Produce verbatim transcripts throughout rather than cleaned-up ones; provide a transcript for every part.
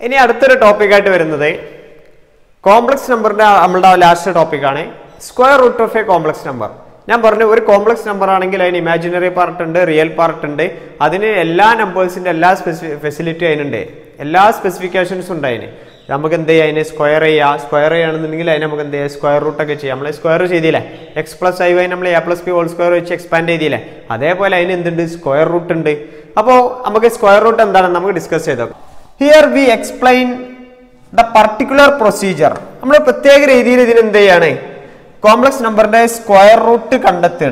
ഇനി അടുത്തൊരു ടോപ്പിക്കായിട്ട് വരുന്നത് കോംപ്ലക്സ് നമ്പറിന്റെ നമ്മളുടെ ലാസ്റ്റ് ടോപ്പിക്കാണ് square root of a complex number. ഞാൻ പറഞ്ഞു ഒരു കോംപ്ലക്സ് നമ്പർ ആണെങ്കിൽ അതിന് ഇമാജിനറി പാർട്ട് ഉണ്ട്, റിയൽ പാർട്ട് ഉണ്ട്. അതിന് എല്ലാ നമ്പേഴ്സിന്റെ എല്ലാ സ്പെസിഫി ഫെസിലിറ്റി അതിനുണ്ട്, എല്ലാ സ്പെസിഫിക്കേഷൻസും ഉണ്ട്. അതിന് നമുക്ക് എന്ത് ചെയ്യാം, അതിന് സ്ക്വയർ ചെയ്യാം. സ്ക്വയർ ചെയ്യുകയാണെന്നുണ്ടെങ്കിൽ അതിന് നമുക്ക് എന്ത് ചെയ്യാം, സ്ക്വയർ റൂട്ട് ഒക്കെ ചെയ്യാം. നമ്മൾ സ്ക്വയർ ചെയ്തില്ലേ, എക്സ് പ്ലസ് ഐ വൈ നമ്മൾ A plus B whole square വെച്ച് എക്സ്പാൻഡ് ചെയ്തില്ലേ, അതേപോലെ അതിന് എന്തുണ്ട്, സ്ക്വയർ റൂട്ട് ഉണ്ട്. അപ്പോൾ നമുക്ക് സ്ക്വയർ റൂട്ട് എന്താണെന്ന് നമുക്ക് ഡിസ്കസ് ചെയ്തോ. Here we explain the particular procedure. നമ്മൾ പ്രത്യേക രീതിയിൽ ഇതിന് എന്ത് ചെയ്യാണ്, കോംപ്ലക്സ് നമ്പറിന്റെ സ്ക്വയർ റൂട്ട് കണ്ടെത്തുകയാണ്.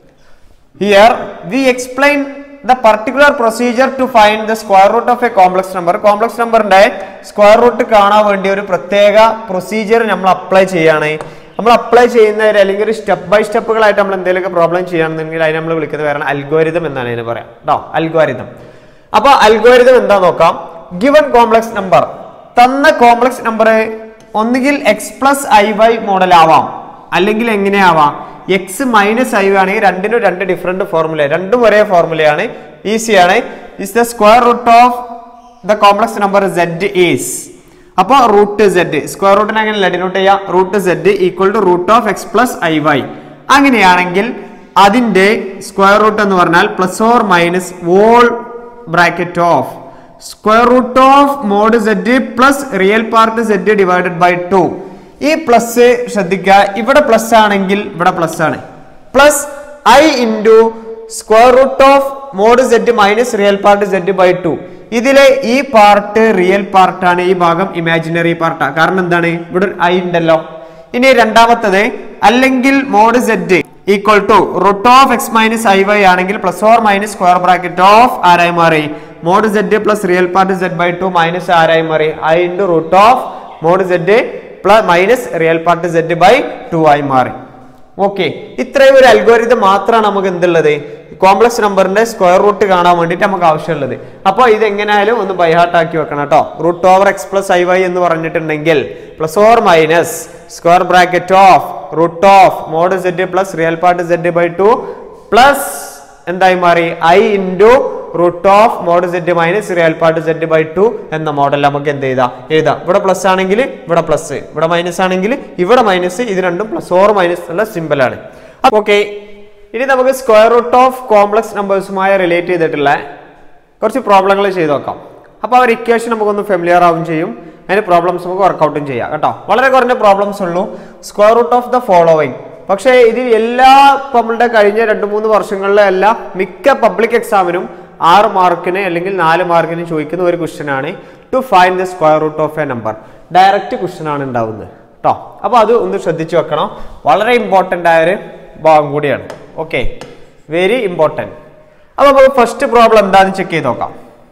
Here we explain the particular procedure to find the square root of a complex number. Complex നമ്പറിന്റെ സ്ക്വയർ റൂട്ട് കാണാൻ വേണ്ടി ഒരു പ്രത്യേക പ്രൊസീജിയർ നമ്മൾ അപ്ലൈ ചെയ്യാണ്. നമ്മൾ അപ്ലൈ ചെയ്യുന്ന അല്ലെങ്കിൽ ഒരു സ്റ്റെപ്പ് ബൈ സ്റ്റെപ്പുകളായിട്ട് നമ്മൾ എന്തെങ്കിലുമൊക്കെ പ്രോബ്ലം ചെയ്യുകയാണെന്നുണ്ടെങ്കിൽ അതിന് നമ്മൾ വിളിക്കുന്നത് വേറെ അൽഗോരിതം എന്നാണ് അതിന് പറയാം കേട്ടോ, അൽഗോരിതം. അപ്പൊ അൽഗോരിതം എന്താ നോക്കാം. ഗിവൺ കോംപ്ലക്സ് നമ്പർ, തന്ന കോംപ്ലക്സ് നമ്പർ ഒന്നുകിൽ X plus I Y model ആവാം, അല്ലെങ്കിൽ എങ്ങനെയാവാം എക്സ് മൈനസ് ഐ വൈ ആണെങ്കിൽ രണ്ടിനും രണ്ട് ഡിഫറെന്റ് ഫോർമുല, രണ്ടും ഒരേ ഫോർമുലയാണ്, ഈസിയാണ്. Is the square root of the complex number Z is. അപ്പൊ റൂട്ട് സെഡ് സ്ക്വയർ റൂട്ടിനെ അങ്ങനെ ഡിനോട്ട് ചെയ്യാം, root Z equal to root of X plus I Y. അങ്ങനെയാണെങ്കിൽ അതിന്റെ സ്ക്വയർ റൂട്ട് എന്ന് പറഞ്ഞാൽ plus or minus wall bracket of square root of mod Z plus real part Z divided by two. ഈ plus ശ്രദ്ധിക്കുക, ഇവിടെ plus ആണെങ്കിൽ ഇവിടെ plus ആണ്, plus I into square root of mod Z minus real part Z by two. ഇതിലെ ഈ part real പാർട്ടാണ്, ഈ ഭാഗം ഇമാജിനറി പാർട്ടാണ്. കാരണം എന്താണ്, ഇവിടെ ഐ ഉണ്ടല്ലോ. ഇനി രണ്ടാമത്തത് അല്ലെങ്കിൽ mod Z equal to root of X minus I Y ആണെങ്കിൽ plus or minus square bracket of ആരായി മാറി, mod Z plus real part Z by two minus ആരായി മാറി, I into root of mod Z plus minus real part Z by two ആയി മാറി. Okay, ഇത്രയും ഒരു algorithm മാത്രമാണ് നമുക്ക് എന്തുള്ളത്, കോംപ്ലക്സ് നമ്പറിന്റെ സ്ക്വയർ റൂട്ട് കാണാൻ വേണ്ടിയിട്ട് നമുക്ക് ആവശ്യമുള്ളത്. അപ്പോൾ ഇത് എങ്ങനെയായാലും ഒന്ന് ബൈഹാർട്ട് ആക്കി വെക്കണം കേട്ടോ. Root over X plus I Y എന്ന് പറഞ്ഞിട്ടുണ്ടെങ്കിൽ plus or minus square bracket of root of mod Z plus real part Z by two plus എന്തായി മാറി, I into root of mod Z minus real part Z by two എന്ന model നമുക്ക് എന്ത് ചെയ്താം, എഴുതാം. ഇവിടെ plus ആണെങ്കിൽ ഇവിടെ plus, ഇവിടെ മൈനസ് ആണെങ്കിൽ ഇവിടെ മൈനസ്, ഇത് രണ്ടും പ്ലസ് ഓർ മൈനസ് ഉള്ള സിമ്പിൾ ആണ്. ഓക്കെ, ഇനി നമുക്ക് സ്ക്വയർ റൂട്ട് ഓഫ് കോംപ്ലക്സ് നമ്പേഴ്സുമായി റിലേറ്റ് ചെയ്തിട്ടുള്ള കുറച്ച് പ്രോബ്ലങ്ങൾ ചെയ്ത് നോക്കാം. അപ്പോൾ ആ ഒരു ഇക്വേഷൻ നമുക്കൊന്ന് ഫെമിലിയർ ആവും ചെയ്യും, അതിന് പ്രോബ്ലംസ് നമുക്ക് വർക്കൗട്ടും ചെയ്യാം കേട്ടോ. വളരെ കുറഞ്ഞ പ്രോബ്ലംസ് ഉള്ളൂ. Square root of the following. പക്ഷേ ഇത് എല്ലാ നമ്മളുടെ കഴിഞ്ഞ രണ്ട് മൂന്ന് വർഷങ്ങളിലെ എല്ലാ മിക്ക പബ്ലിക് എക്സാമിനും ആറ് മാർക്കിന് അല്ലെങ്കിൽ നാല് മാർക്കിന് ചോദിക്കുന്ന ഒരു ക്വസ്റ്റ്യൻ ആണ് to find the square root of a number. Direct question ആണ് ഉണ്ടാവുന്നത് കേട്ടോ. അപ്പോൾ അത് ഒന്ന് ശ്രദ്ധിച്ചു വെക്കണം, വളരെ ഇമ്പോർട്ടൻ്റ് ആയൊരു ഭാഗം കൂടിയാണ്. Okay, very important. അപ്പോൾ നമുക്ക് ഫസ്റ്റ് പ്രോബ്ലം എന്താണെന്ന് ചെക്ക് ചെയ്ത് നോക്കാം.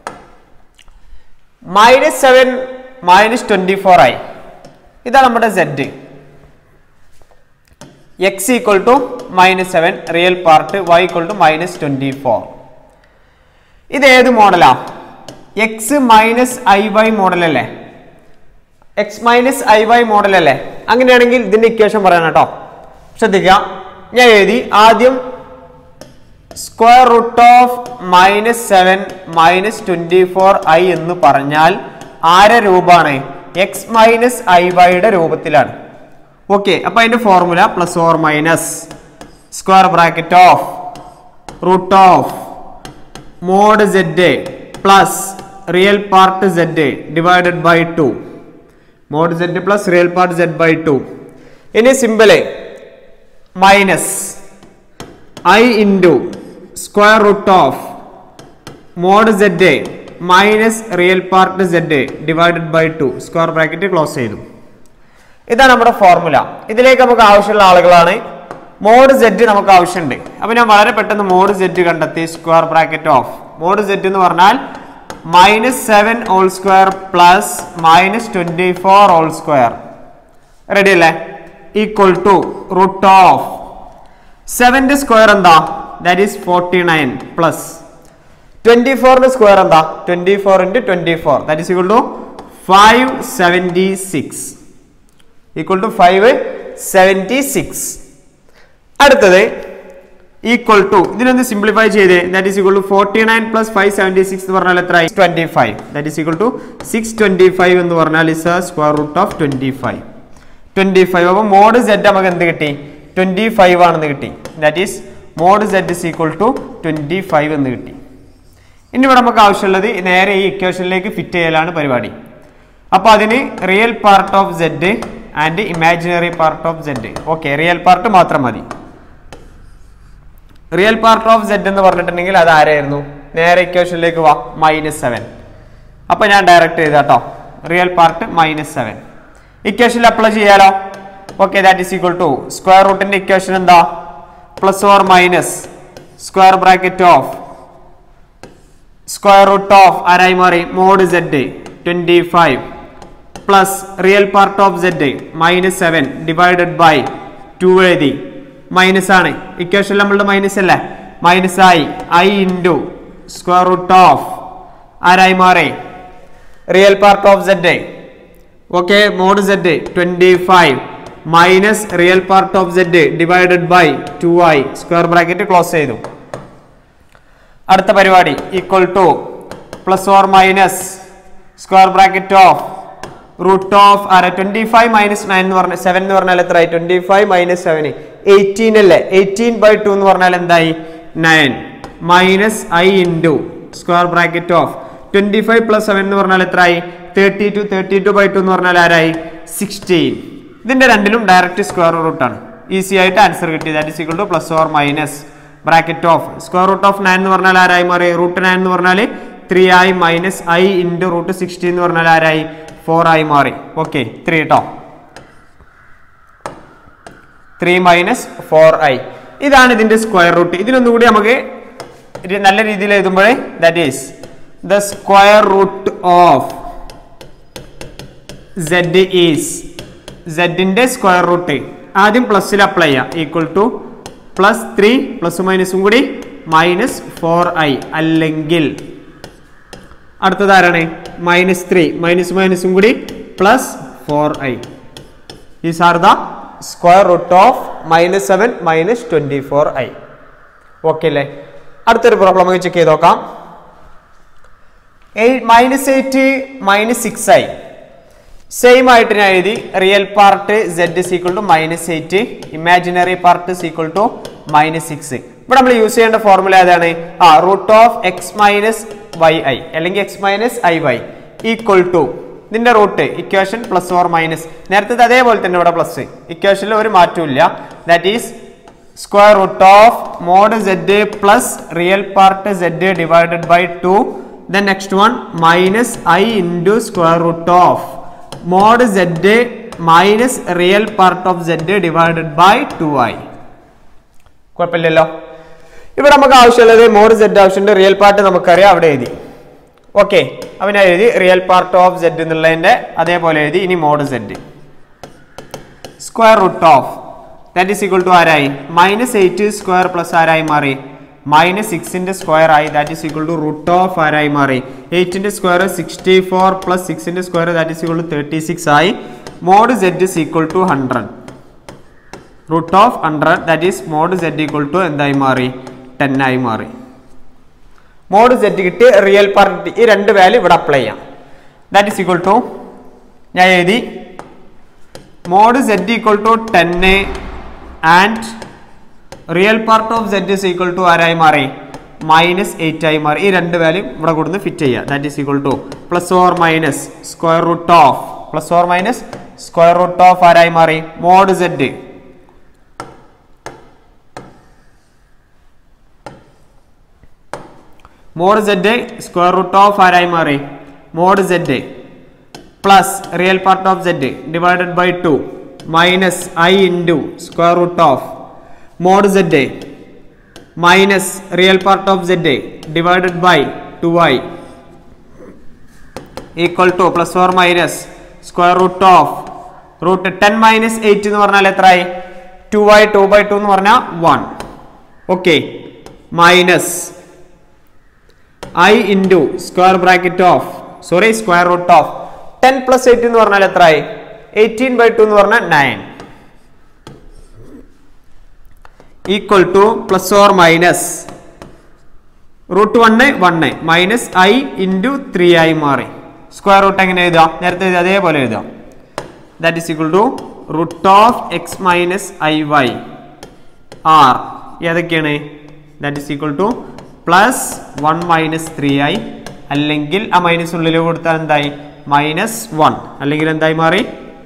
Minus seven minus twenty four ആയി, ഇതാണ് നമ്മുടെ Z. X equal to minus seven real part, Y equal to minus twenty four. ഇത് ഏത് മോഡലാ, X minus I Y model അല്ലേ, X minus I Y model അല്ലേ. അങ്ങനെയാണെങ്കിൽ ഇതിന്റെ ഇക്വേഷൻ പറയണം കേട്ടോ, ശ്രദ്ധിക്കുക. ഞാൻ എഴുതി ആദ്യം square root of minus seven minus twenty four I എന്ന് പറഞ്ഞാൽ ആരെ രൂപമാണ്, എക്സ് മൈനസ് ഐ വൈയുടെ രൂപത്തിലാണ്. ഓക്കെ, അപ്പൊ അതിന്റെ formula plus or minus square bracket of root of mod Z plus real part Z divided by two, mod Z plus real part Z by two. ഇനി simple minus I into square root of mod Z minus real part Z divided by two, square bracket close ചെയ്തു. ഇതാണ് നമ്മുടെ formula. ഇതിലേക്ക് നമുക്ക് ആവശ്യമുള്ള ആളുകളാണ്. Mode Z നമുക്ക് ആവശ്യമുണ്ട്. അപ്പൊ ഞാൻ വളരെ പെട്ടെന്ന് മോഡ് സെഡ് കണ്ടെത്തി. Square bracket of mod Z എന്ന് പറഞ്ഞാൽ minus seven whole square plus minus twenty four whole square, ready അല്ലേ, ഈക്വൽ ടു റൂട്ട് ഓഫ് സെവന്റെ സ്ക്വയർ എന്താ, that is forty nine plus twenty ഫോറിന്റെ സ്ക്വയർ എന്താ, twenty four into twenty four that is equal to five seventy six, equal to five seventy six. അടുത്തത് equal to ഇതിനൊന്ന് simplify ചെയ്തേ that is equal to forty nine plus five seventy six എന്ന് പറഞ്ഞാൽ എത്ര twenty five that is equal to six twenty five എന്ന് പറഞ്ഞാൽ is a square root of twenty five twenty five അപ്പോൾ mod Z നമുക്ക് എന്ത് കിട്ടി ട്വന്റി ഫൈവ് ആണെന്ന് കിട്ടി that is mod Z is equal to twenty five എന്ന് കിട്ടി. ഇനി ഇവിടെ നമുക്ക് ആവശ്യമുള്ളത് നേരെ ഈ ഇക്വേഷനിലേക്ക് ഫിറ്റ് ചെയ്യലാണ് പരിപാടി. അപ്പോൾ അതിന് real part of Z and imaginary part of Z. Okay, real part മാത്രം മതി. റിയൽ പാർട്ട് ഓഫ് സെഡ് എന്ന് പറഞ്ഞിട്ടുണ്ടെങ്കിൽ അത് ആരായിരുന്നു? നേരെ ഇക്വേഷനിലേക്ക് വാ, മൈനസ് സെവൻ. അപ്പൊ ഞാൻ ഡയറക്റ്റ് ചെയ്താട്ടോ, റിയൽ പാർട്ട് മൈനസ് സെവൻ ഇക്വേഷനിൽ അപ്ലൈ ചെയ്യാലോ. Okay, that is equal to square റൂട്ടിന്റെ ഇക്വേഷൻ എന്താ? Plus or minus square bracket of square root of ആരായി മാറി mod Z twenty five plus real part of Z minus seven divided by two എഴുതി. Minus ആണ് equation നമ്മളുടെ minus അല്ലേ, minus ആയി I into square root of ആരായി മാറി real part of Z. Okay, mod Z twenty five minus real part of Z divided by two I square bracket close ചെയ്തു. അടുത്ത പരിപാടി equal to plus or minus square bracket of root of ആരെ twenty five minus nine എന്ന് പറഞ്ഞ seven എന്ന് പറഞ്ഞാൽ എത്ര ആയി? Twenty five minus seven eighteen അല്ലേ, എയ്റ്റീൻ ബൈ ടു എന്ന് പറഞ്ഞാൽ എന്തായി? Nine minus I into square bracket of twenty five plus seven എന്ന് പറഞ്ഞാൽ എത്ര ആയി? Thirty two thirty to by two എന്ന് പറഞ്ഞാൽ ആരായി? സിക്സ്റ്റീൻ. ഇതിന്റെ രണ്ടിലും ഡയറക്റ്റ് സ്ക്വയർ റൂട്ട് ആണ്, ഈസി ആയിട്ട് ആൻസർ കിട്ടി. That is equal to plus or minus bracket of square root of nine എന്ന് പറഞ്ഞാൽ ആരായി മാറി? റൂട്ട് നയൻ എന്ന് പറഞ്ഞാൽ ത്രീ ആയി minus I into root sixteen എന്ന് പറഞ്ഞാൽ ആരായി? ഫോർ ആയി മാറി. ഓക്കെ, ത്രീ കേട്ടോ, ത്രീ മൈനസ് ഫോർ ഐ. ഇതാണ് ഇതിന്റെ സ്ക്വയർ റൂട്ട്. ഇതിനൊന്നുകൂടി നമുക്ക് നല്ല രീതിയിൽ എഴുതുമ്പോഴേ that is the square root of Z is സെഡിന്റെ സ്ക്വയർ റൂട്ട് ആദ്യം പ്ലസ്സിൽ അപ്ലൈ ചെയ്യാം. Equal to plus three plus മൈനസും കൂടി മൈനസ് ഫോർ ഐ, അല്ലെങ്കിൽ അടുത്തത് ആരാണ്? മൈനസ് ത്രീ മൈനസ് മൈനസും കൂടി plus four I. Is are the square root of minus seven minus twenty four I. Okay അല്ലേ? അടുത്തൊരു പ്രോബ്ലം ചെക്ക് ചെയ്ത് നോക്കാം. Minus eight minus six I same ആയിട്ട് ഞാൻ എഴുതി. Real part Z is equal to minus eight, imaginary part is equal to minus six. ഇവിടെ നമ്മൾ use ചെയ്യേണ്ട ഫോർമുല ഏതാണ്? ആ root of X minus Y I അല്ലെങ്കിൽ X minus I Y equal to ഇതിന്റെ root equation plus or minus നേരത്തെ അതേപോലെ തന്നെ ഇവിടെ പ്ലസ്. ഇക്വേഷനിൽ ഒരു മാറ്റവും ഇല്ല. That is square root of mod Z plus real part Z divided by two. Then next one minus I into square root of mod Z minus real part of Z divided by two I. കുഴപ്പമില്ലല്ലോ. ഇവിടെ നമുക്ക് ആവശ്യമുള്ളത് mod Z ആവശ്യമുണ്ട്, real part നമുക്കറിയാം, അവിടെ എഴുതി. Okay, അവൻ എഴുതി റിയൽ പാർട്ട് ഓഫ് സെഡ് എന്നുള്ളതിന്റെ അതേപോലെ എഴുതി. ഇനി mod Z square root of that is equal to ആരായി? മൈനസ് എയ്റ്റ് സ്ക്വയർ പ്ലസ് ആരായി മാറി? മൈനസ് സിക്സിന്റെ സ്ക്വയർ ആയി. That is equal to root of ആരായി മാറി? എയ്റ്റിന്റെ സ്ക്വയർ സിക്സ്റ്റി ഫോർ പ്ലസ് സിക്സിന്റെ square that is equal to thirty six ആയി. Mod Z is equal to hundred. Root of hundred that is mod Z equal to എന്തായി മാറി? Ten ആയി മാറി. Mod Z കിട്ടി, റിയൽ പാർട്ട് ഈ രണ്ട് value ഇവിടെ അപ്ലൈ ചെയ്യാം. ദാറ്റ് ഈസ് ഈക്വൽ ടു ഞാൻ എഴുതി mod Z equal to ten and real part of Z is equal to ആരായി മാറി? മൈനസ് എയ്റ്റ് ആയി മാറി. ഈ രണ്ട് വാല്യൂ ഇവിടെ കൊടുത്ത് ഫിറ്റ് ചെയ്യുക. That is equal to plus or minus square root of plus or minus square root of ആരായി മാറി? Mod Z mod Z square root of ആരായി മാറി? Mod Z plus real part of Z divided by two minus I into square root of mod Z minus real part of Z divided by two I equal to plus or minus square root of root ten minus eight എന്ന് പറഞ്ഞാൽ എത്രയായി? Two I two by two എന്ന് പറഞ്ഞാൽ one. Okay, minus I into square bracket of sorry square root of ten plus eight എന്ന് പറഞ്ഞാൽ എത്രയായി? Eighteen by two എന്ന് പറഞ്ഞാൽ nine. Equal to plus or minus root one one minus I into three ആയി മാറി. Square root എങ്ങനെ എഴുതാം? നേരത്തെ എഴുതാം, അതേപോലെ എഴുതാം. That is equal to root of X minus I Y are ഏതൊക്കെയാണ്? That is equal to plus one minus three I, അല്ലെങ്കിൽ ആ മൈനസ് ഉള്ളിൽ കൊടുത്താൽ എന്തായി? മൈനസ് വൺ, അല്ലെങ്കിൽ എന്തായി മാറി?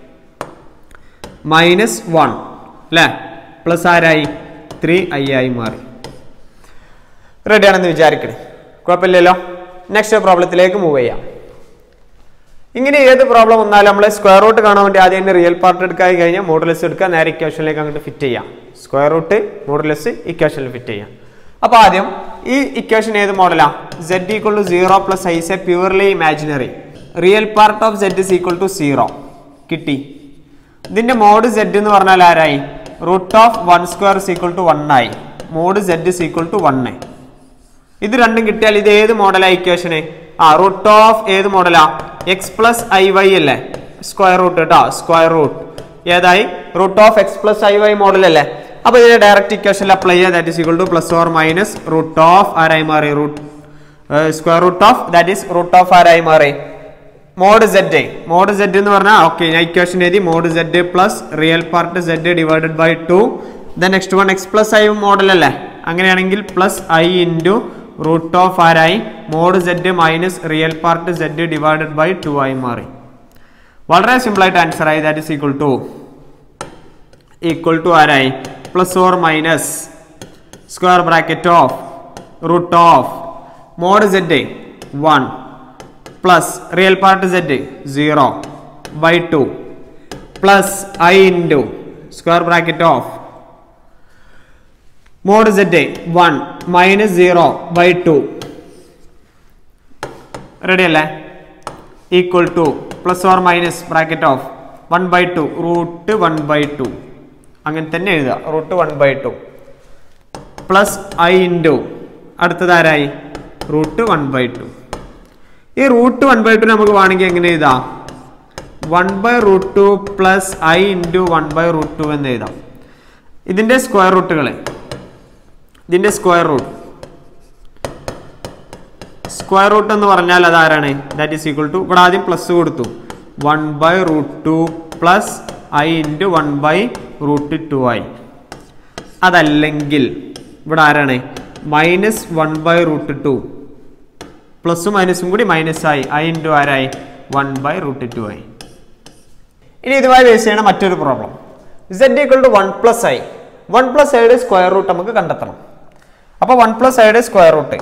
മൈനസ് വൺ അല്ലേ? പ്ലസ് ആരായി? ത്രീ ഐ ആയി മാറി. റെഡി ആണെന്ന് വിചാരിക്കണേ, കുഴപ്പമില്ലല്ലോ. നെക്സ്റ്റ് പ്രോബ്ലത്തിലേക്ക് മൂവ് ചെയ്യാം. ഇങ്ങനെ ഏത് പ്രോബ്ലം വന്നാലും നമ്മൾ സ്ക്വയർ റൂട്ട് കാണാൻ വേണ്ടി ആദ്യം തന്നെ റിയൽ പാർട്ട് എടുക്കാൻ കഴിഞ്ഞാൽ മോഡുലസ് എടുക്കുക, നേരെ ഇക്വേഷനിലേക്ക് അങ്ങോട്ട് ഫിറ്റ് ചെയ്യാം. സ്ക്വയർ റൂട്ട് മോഡുലസ് ഇക്വേഷനിൽ ഫിറ്റ് ചെയ്യാം. അപ്പോൾ ആദ്യം ഈ ഇക്വേഷൻ ഏത് മോഡലാണ്? Z equal to zero plus I is a purely imaginary, real part of Z is equal to zero കിട്ടി. ഇതിന്റെ മോഡ് സെഡ് എന്ന് പറഞ്ഞാൽ ആരായി? Root of one square is equal to one ആയി. Mod Z is equal to one. ഇത് രണ്ടും കിട്ടിയാൽ ഇത് ഏത് മോഡലാ ഇക്വേഷന്? ആ റൂട്ട് ഓഫ് ഏത് മോഡലാ? എക്സ് പ്ലസ് ഐ വൈ അല്ലേ? സ്ക്വയർ റൂട്ട് കേട്ടോ, സ്ക്വയർ റൂട്ട് ഏതായി? Root of X plus I Y model അല്ലേ? അപ്പൊ ഇതിനെ ഡയറക്റ്റ് ഇക്വേഷനിൽ അപ്ലൈ ചെയ്യുക. That is equal to plus or minus root of ആരായി മാറി? Root square root of that is root of ആരായി മാറി? Mod Z. മോഡ് സെഡ് എന്ന് പറഞ്ഞാൽ ഓക്കെ, ഞാൻ ഇക്വേഷൻ എഴുതി. Mod Z plus real part Z divided by two. Then next one x plus i model അല്ലേ? അങ്ങനെയാണെങ്കിൽ plus I into root of ആരായി? Mod Z minus real part Z divided by two ആയി മാറി. വളരെ simple ആയിട്ട് answer ആയി. That is equal to equal to ആരായി? Plus or minus square bracket of root of mod z one plus real part z zero by two plus I into square bracket of mod z one minus zero by two. Ready അല്ലേ? Equal to plus or minus bracket of one by two root one by two, അങ്ങനെ തന്നെ എഴുതുക. Root one by two plus I into അടുത്തതാരായി? Root one by two. ഈ root one by two നമുക്ക് വേണമെങ്കിൽ എങ്ങനെ എഴുതാം? One by root two plus I into one by root two എന്ന് എഴുതാം. ഇതിൻ്റെ സ്ക്വയർ റൂട്ടുകൾ, ഇതിൻ്റെ സ്ക്വയർ റൂട്ട് സ്ക്വയർ റൂട്ട് എന്ന് പറഞ്ഞാൽ അതാരാണ്? ദാറ്റ് ഈസ് ഈക്വൽ ടു, ഇവിടെ ആദ്യം പ്ലസ് കൊടുത്തു, one by root two plus I into one by root two ആയി. അതല്ലെങ്കിൽ ഇവിടെ ആരാണ്? Minus one by root two പ്ലസും മൈനസും കൂടി മൈനസ് ആയി, ഐ ഇൻറ്റു ആരായി? വൺ ബൈ റൂട്ട് ടു ആയി. ഇനി ഇതുമായി ബേസ് ചെയ്യണ മറ്റൊരു problem. Z equal to one plus i. One plus ഐയുടെ സ്ക്വയർ റൂട്ട് നമുക്ക് കണ്ടെത്തണം. അപ്പോൾ വൺ പ്ലസ് ഐയുടെ square root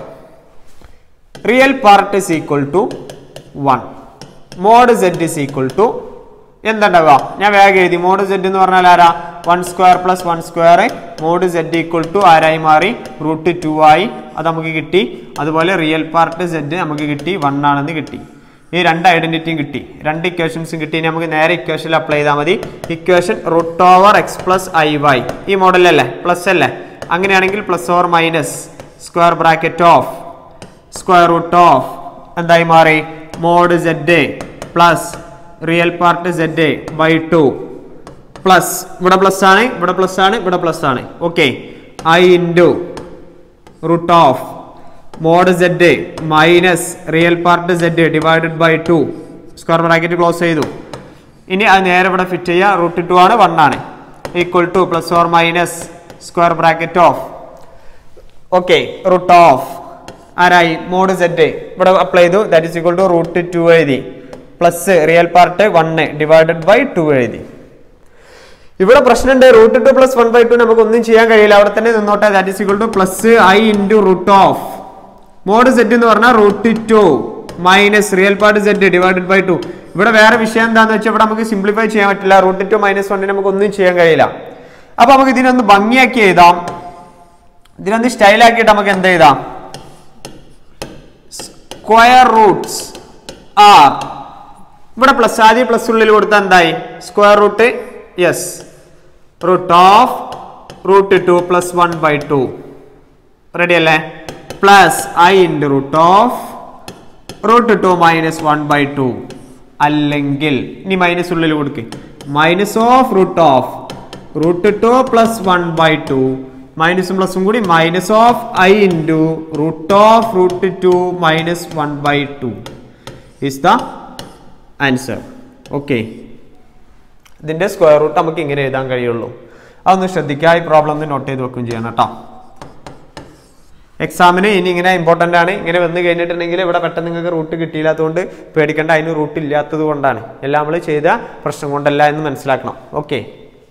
real part is equal to one, mod Z is equal to എന്താണ്ടാവുക? ഞാൻ വേഗം എഴുതി. മോഡ് സെഡ് എന്ന് പറഞ്ഞാൽ ആരാ? One square plus one square. Mod Z equal to ആരായി മാറി? റൂട്ട് ടു ആയി. അത് നമുക്ക് കിട്ടി. അതുപോലെ റിയൽ പാർട്ട് സെഡ് നമുക്ക് കിട്ടി, വൺ ആണെന്ന് കിട്ടി. ഈ രണ്ട് ഐഡന്റിറ്റിയും കിട്ടി, രണ്ട് ഇക്വേഷൻസും കിട്ടി. നമുക്ക് നേരെ ഇക്വേഷനിൽ അപ്ലൈ ചെയ്താൽ മതി. Equation root over X plus I y ഈ മോഡലല്ലേ? പ്ലസ് അല്ലേ? അങ്ങനെയാണെങ്കിൽ plus or minus square bracket of square root of എന്തായി മാറി? Mod Z plus real part Z by two plus ഇവിടെ പ്ലസ് ആണ്, ഇവിടെ പ്ലസ് ആണ്, ഇവിടെ പ്ലസ് ആണ്. Okay, i into root of mod Z minus real part Z divided by two square bracket close ചെയ്തു. ഇനി അത് നേരെ ഇവിടെ ഫിറ്റ് ചെയ്യുക. റൂട്ട് ടു ആണ്, വൺ ആണ്. Equal to plus or minus square bracket of okay root of ആരായി? Mod z ഇവിടെ അപ്ലൈ ചെയ്തു. That is equal to root two എഴുതി plus real part one divided by two എഴുതി. ഇവിടെ പ്രശ്നമുണ്ട്. Root two plus one by two നമുക്ക് ഒന്നും ചെയ്യാൻ കഴിയില്ല, അവിടെ തന്നെ നിന്നോട്ടെ. That is equal to plus I into root of mod Z എന്ന് പറഞ്ഞാൽ root two minus real part Z divided by two. ഇവിടെ വേറെ വിഷയം എന്താണെന്ന് വെച്ചാൽ ഇവിടെ നമുക്ക് സിംപ്ലിഫൈ ചെയ്യാൻ പറ്റില്ല. റൂട്ട് ടു മൈനസ് വണ്ണിന് നമുക്ക് ഒന്നും ചെയ്യാൻ കഴിയില്ല. അപ്പൊ നമുക്ക് ഇതിനൊന്ന് ഭംഗിയാക്കി എഴുതാം. ഇതിനൊന്ന് സ്റ്റൈലാക്കിയിട്ട് നമുക്ക് എന്ത് എഴുതാം? സ്ക്വയർ റൂട്ട്സ് ആർ ഇവിടെ പ്ലസ് ആദ്യം പ്ലസ് ഉള്ളിൽ കൊടുത്താൽ എന്തായി? Square root yes root of root two plus one by two. Ready അല്ലേ? Plus I into root of root two minus one by two. അല്ലെങ്കിൽ ഇനി മൈനസ് ഉള്ളിൽ കൊടുക്കുക, minus of root of root two plus one by two മൈനസും പ്ലസും കൂടി minus of i into root of root two minus one by two is the answer. Okay, ഇതിൻ്റെ square root നമുക്ക് ഇങ്ങനെ എഴുതാൻ കഴിയുള്ളൂ. അതൊന്ന് ശ്രദ്ധിക്കുക. ഈ പ്രോബ്ലം ഒന്ന് നോട്ട് ചെയ്ത് വെക്കുകയും ചെയ്യണം കേട്ടോ. എക്സാമിന് ഇനി ഇങ്ങനെ ഇമ്പോർട്ടൻ്റ് ആണ്. ഇങ്ങനെ വന്ന് കഴിഞ്ഞിട്ടുണ്ടെങ്കിൽ ഇവിടെ പെട്ടെന്ന് നിങ്ങൾക്ക് റൂട്ട് കിട്ടിയില്ലാത്തതുകൊണ്ട് പേടിക്കേണ്ട, അതിന് റൂട്ട് ഇല്ലാത്തത് കൊണ്ടാണ്, എല്ലാം നമ്മൾ ചെയ്ത പ്രശ്നം കൊണ്ടല്ല എന്ന് മനസ്സിലാക്കണം. ഓക്കെ,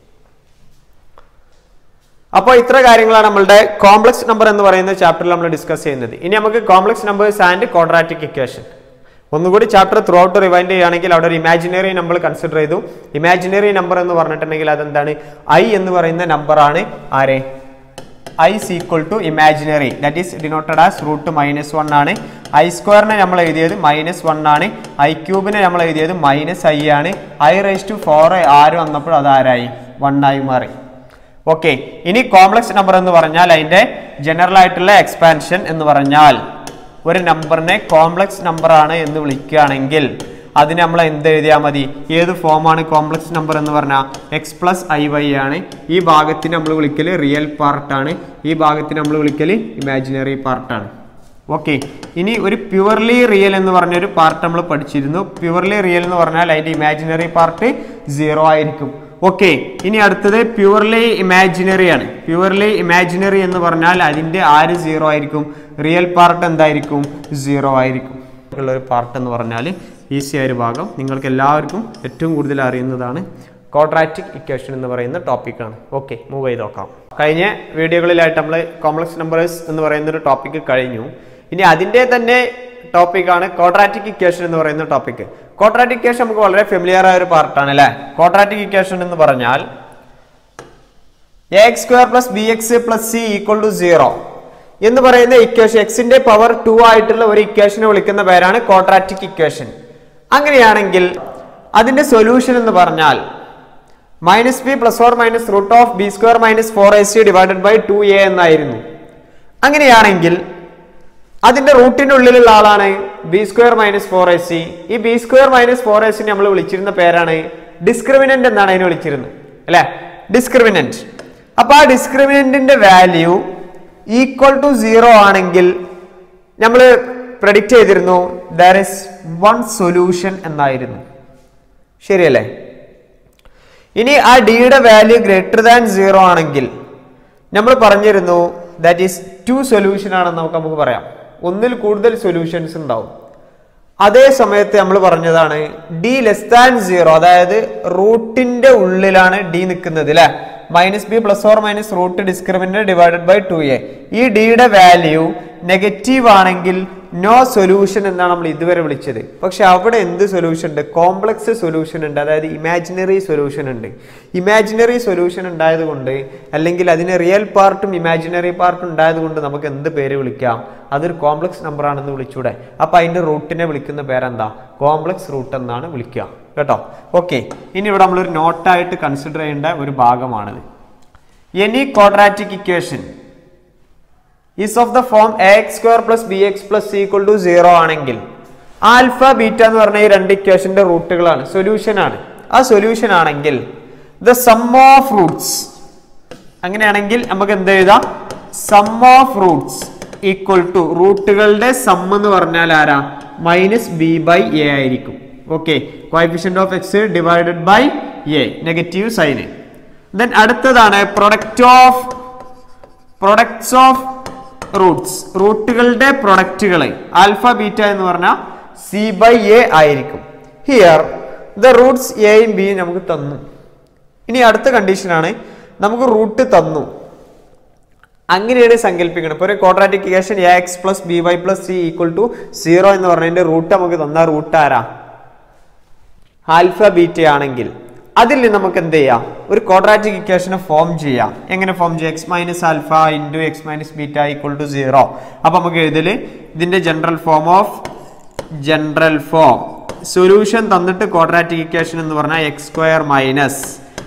അപ്പോൾ ഇത്ര കാര്യങ്ങളാണ് നമ്മളുടെ കോംപ്ലക്സ് നമ്പർ എന്ന് പറയുന്ന ചാപ്റ്ററിൽ നമ്മൾ ഡിസ്കസ് ചെയ്യുന്നത്. ഇനി നമുക്ക് complex numbers and quadratic equation ഒന്നുകൂടി ചാപ്റ്റർ ത്രൂ ഔട്ട് റിവൈൻഡ് ചെയ്യുകയാണെങ്കിൽ അവിടെ ഒരു ഇമാജിനറി നമ്പർ കൺസിഡർ ചെയ്തു. ഇമാജിനറി നമ്പർ എന്ന് പറഞ്ഞിട്ടുണ്ടെങ്കിൽ അതെന്താണ്? ഐ എന്ന് പറയുന്ന നമ്പറാണ്. ആരെ? I is equal to imaginary, that is denoted as root minus one ആണ്. ഐ സ്ക്വയറിനെ നമ്മൾ എഴുതിയത് മൈനസ് വൺ ആണ്. ഐ ക്യൂബിനെ നമ്മൾ എഴുതിയത് മൈനസ് ഐ ആണ്. ഐ റേസ് ടു ഫോർ ആറ് വന്നപ്പോൾ അത് ആരായി? വൺ ആയി മാറി. ഓക്കെ, ഇനി കോംപ്ലക്സ് നമ്പർ എന്ന് പറഞ്ഞാൽ അതിൻ്റെ ജനറൽ ആയിട്ടുള്ള എക്സ്പാൻഷൻ എന്ന് പറഞ്ഞാൽ ഒരു നമ്പറിനെ കോംപ്ലക്സ് നമ്പർ ആണ് എന്ന് വിളിക്കുകയാണെങ്കിൽ അതിന് നമ്മൾ എന്ത് എഴുതിയാൽ മതി? ഏത് ഫോമാണ് കോംപ്ലക്സ് നമ്പർ എന്ന് പറഞ്ഞാൽ? എക്സ് പ്ലസ് ഐ വൈ ആണ്. ഈ ഭാഗത്തിന് നമ്മൾ വിളിക്കൽ റിയൽ പാർട്ടാണ്, ഈ ഭാഗത്തിന് നമ്മൾ വിളിക്കൽ ഇമാജിനറി പാർട്ടാണ്. ഓക്കെ, ഇനി ഒരു പ്യുവർലി റിയൽ എന്ന് പറഞ്ഞൊരു പാർട്ട് നമ്മൾ പഠിച്ചിരുന്നു. പ്യുവർലി റിയൽ എന്ന് പറഞ്ഞാൽ അതിൻ്റെ ഇമാജിനറി പാർട്ട് സീറോ ആയിരിക്കും. ഓക്കെ, ഇനി അടുത്തത് പ്യുവർലി ഇമാജിനറി ആണ്. പ്യുവർലി ഇമാജിനറി എന്ന് പറഞ്ഞാൽ അതിൻ്റെ ആര് സീറോ ആയിരിക്കും? റിയൽ പാർട്ട് എന്തായിരിക്കും? സീറോ ആയിരിക്കും. ഉള്ളൊരു പാർട്ട് എന്ന് പറഞ്ഞാൽ ഈസി ആയൊരു ഭാഗം നിങ്ങൾക്ക് എല്ലാവർക്കും ഏറ്റവും കൂടുതൽ അറിയുന്നതാണ് ക്വാഡ്രാറ്റിക് ഇക്വേഷൻ എന്ന് പറയുന്ന ടോപ്പിക്കാണ്. ഓക്കെ, മൂവ് ചെയ്ത് നോക്കാം. കഴിഞ്ഞ വീഡിയോകളിലായിട്ട് നമ്മൾ കോംപ്ലക്സ് നമ്പേഴ്സ് എന്ന് പറയുന്ന ഒരു ടോപ്പിക്ക് കഴിഞ്ഞു. ഇനി അതിൻ്റെ തന്നെ ടോപ്പിക്കാണ് ക്വാഡ്രാറ്റിക് ഇക്വേഷൻ എന്ന് പറയുന്ന ടോപ്പിക്ക്. ക്വാഡ്രാറ്റിക് ഇക്വേഷൻ നമുക്ക് വളരെ ഫെമിലിയർ ആയ ഒരു പാർട്ടാണ് അല്ലേ? ക്വാഡ്രാറ്റിക് ഇക്വേഷൻ എന്ന് പറഞ്ഞാൽ a x square plus b x plus c equal to zero എന്ന് പറയുന്ന ഇക്വേഷൻ, എക്സിന്റെ പവർ ടു ആയിട്ടുള്ള ഒരു ഇക്വേഷനെ വിളിക്കുന്ന പേരാണ് ക്വാഡ്രാറ്റിക് ഇക്വേഷൻ. അങ്ങനെയാണെങ്കിൽ അതിന്റെ സൊല്യൂഷൻ എന്ന് പറഞ്ഞാൽ minus B plus or minus root of b square minus four A c divided by two a എന്നായിരുന്നു. അങ്ങനെയാണെങ്കിൽ അതിന്റെ റൂട്ടിന്റെ ഉള്ളിലുള്ള ആളാണ് b square minus four A c. ഈ b square minus four A c നമ്മൾ വിളിച്ചിരുന്ന പേരാണ് ഡിസ്ക്രിമിനന്റ് എന്നാണ് അതിനെ വിളിച്ചിരുന്നത് അല്ലെ? ഡിസ്ക്രിമിനന്റ്. അപ്പൊ ആ ഡിസ്ക്രിമിനന്റിന്റെ വാല്യൂ ഈക്വൽ ടു സീറോ ആണെങ്കിൽ നമ്മൾ പ്രഡിക്റ്റ് ചെയ്തിരുന്നു ദർ ഇസ് വൺ സൊല്യൂഷൻ എന്നായിരുന്നു. ശരിയല്ലേ? ഇനി ആ ഡിയുടെ വാല്യൂ ഗ്രേറ്റർ ദാൻ സീറോ ആണെങ്കിൽ നമ്മൾ പറഞ്ഞിരുന്നു ദാറ്റ് ഈസ് ടു സൊല്യൂഷൻ ആണെന്ന് നമുക്ക് നമുക്ക് പറയാം. ഒന്നിൽ കൂടുതൽ സൊല്യൂഷൻസ് ഉണ്ടാവും. അതേ സമയത്ത് നമ്മൾ പറഞ്ഞതാണ് ഡി ലെസ് ദാൻ സീറോ, അതായത് റൂട്ടിന്റെ ഉള്ളിലാണ് ഡി നിൽക്കുന്നത് അല്ലെ? Minus B plus or minus root discriminant divided by two a. ഈ ഡിയുടെ വാല്യൂ നെഗറ്റീവ് ആണെങ്കിൽ നോ സൊല്യൂഷൻ എന്നാണ് നമ്മൾ ഇതുവരെ വിളിച്ചത്. പക്ഷെ അവിടെ എന്ത് സൊല്യൂഷൻ ഉണ്ട്? കോംപ്ലക്സ് സൊല്യൂഷൻ ഉണ്ട്, അതായത് ഇമാജിനറി സൊല്യൂഷൻ ഉണ്ട്. ഇമാജിനറി സൊല്യൂഷൻ ഉണ്ടായത് കൊണ്ട്, അല്ലെങ്കിൽ അതിന് റിയൽ പാർട്ടും ഇമാജിനറി പാർട്ടും ഉണ്ടായത് കൊണ്ട് നമുക്ക് എന്ത് പേര് വിളിക്കാം? അതൊരു കോംപ്ലക്സ് നമ്പർ ആണെന്ന് വിളിച്ചൂടെ? അപ്പൊ അതിന്റെ റൂട്ടിനെ വിളിക്കുന്ന പേരെന്താ? കോംപ്ലക്സ് റൂട്ട് എന്നാണ് വിളിക്കുക കേട്ടോ. ഓക്കെ, ഇനി ഇവിടെ നമ്മളൊരു നോട്ടായിട്ട് കൺസിഡർ ചെയ്യേണ്ട ഒരു ഭാഗമാണിത്. Any quadratic equation is of the form a x square plus b x plus c equal to zero ആണെങ്കിൽ ആൽഫ ബീറ്റ എന്ന് പറഞ്ഞ ഈ രണ്ട് ഇക്വേഷന്റെ റൂട്ടുകളാണ്, സൊല്യൂഷൻ ആണ്. ആ സൊല്യൂഷൻ ആണെങ്കിൽ ദ സം ഓഫ് റൂട്ട്സ്, അങ്ങനെയാണെങ്കിൽ നമുക്ക് എന്ത് എഴുതാം? Sum of roots equal to റൂട്ടുകളുടെ സം എന്ന് പറഞ്ഞാൽ ആരാ? മൈനസ് ബി ബൈ എ ആയിരിക്കും. Okay, coefficient of x divided by a, negative sign. Then അടുത്തതാണ് product of products of roots, റൂട്ടുകളുടെ പ്രൊഡക്റ്റുകൾ ആൽഫ ബീറ്റ എന്ന് പറഞ്ഞാൽ സി ബൈ എ ആയിരിക്കും. ഹിയർ ദ റൂട്ട്സ് എയും ബിയും നമുക്ക് തന്നു. ഇനി അടുത്ത കണ്ടീഷനാണ് നമുക്ക് റൂട്ട് തന്നു, അങ്ങനെയാണ് സങ്കല്പിക്കണം. ഇപ്പോൾ ഒരു quadratic equation a x plus b y plus c equal to zero എന്ന് പറഞ്ഞതിന്റെ റൂട്ട് നമുക്ക് തന്ന റൂട്ട് ആരാ? ആൽഫ ബീറ്റ ആണെങ്കിൽ അതിൽ നമുക്ക് എന്ത് ചെയ്യാം? ഒരു ക്വാഡ്രാറ്റിക് ഇക്വേഷനെ ഫോം ചെയ്യാം. എങ്ങനെ ഫോം ചെയ്യാം? X minus alpha into x minus beta equal to zero. അപ്പൊ നമുക്ക് ഇതിൽ ഇതിന്റെ general form of general form solution തന്നിട്ട് ക്വാഡ്രാറ്റിക് ഇക്വേഷൻ എന്ന് പറഞ്ഞാൽ x square minus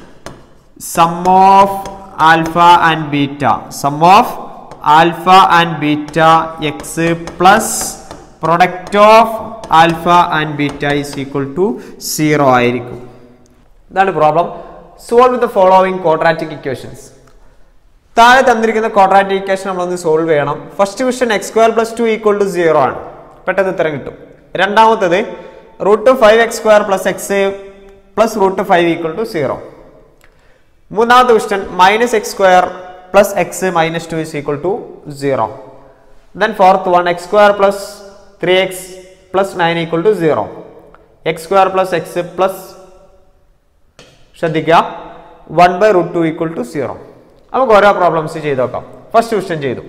sum of alpha and beta, sum of alpha and beta x plus product of alpha and beta is equal to zero ആയിരിക്കും. ഇതാണ് problem. Solve the following quadratic equations. താഴെ തന്നിരിക്കുന്ന quadratic equation നമ്മളൊന്ന് solve ചെയ്യണം. First question x square plus two equal to zero ആണ്, പെട്ടെന്ന് ഉത്തരം കിട്ടും. രണ്ടാമത്തത് root five x square plus x plus root five equal to zero. മൂന്നാമത്തെ question minus x square plus x minus two is equal to zero. Then fourth one x square plus three X plus nine equal to zero. X square plus x plus ശ്രദ്ധിക്കുക one by root two equal to zero. നമുക്ക് ഓരോ problems ചെയ്ത് നോക്കാം. First question ചെയ്തു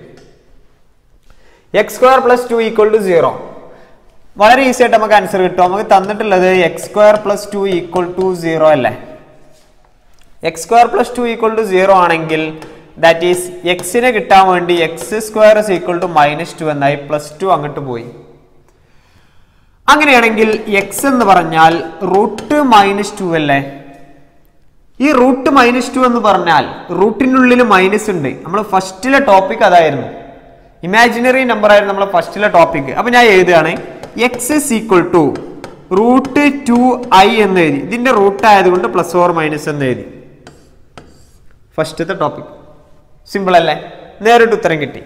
x square plus two equal to zero. വളരെ easy ആയിട്ട് നമുക്ക് answer കിട്ടും. നമുക്ക് തന്നിട്ടുള്ളത് x square plus two equal to zero അല്ലേ. X square plus two equal to zero ആണെങ്കിൽ ദാറ്റ് ഈസ് എക്സിനെ കിട്ടാൻ വേണ്ടി x square is equal to minus two എന്നായി, പ്ലസ് ടു അങ്ങോട്ട് പോയി. അങ്ങനെയാണെങ്കിൽ എക്സ് എന്ന് പറഞ്ഞാൽ റൂട്ട് മൈനസ് ടു അല്ലേ. ഈ റൂട്ട് മൈനസ് ടു എന്ന് പറഞ്ഞാൽ റൂട്ടിനുള്ളിൽ മൈനസ് ഉണ്ട്. നമ്മൾ ഫസ്റ്റിലെ ടോപ്പിക് അതായിരുന്നു, ഇമാജിനറി നമ്പർ ആയിരുന്നു നമ്മളെ ഫസ്റ്റിലെ ടോപ്പിക്. അപ്പൊ ഞാൻ എഴുതുകയാണ് x is equal to root two i എന്ന് എഴുതി. ഇതിന്റെ റൂട്ട് ആയതുകൊണ്ട് പ്ലസ് ഓർ മൈനസ് എന്ന് എഴുതി. ഫസ്റ്റത്തെ ടോപ്പിക് സിമ്പിൾ അല്ലേ, നേരിട്ട് ഉത്തരം കിട്ടി.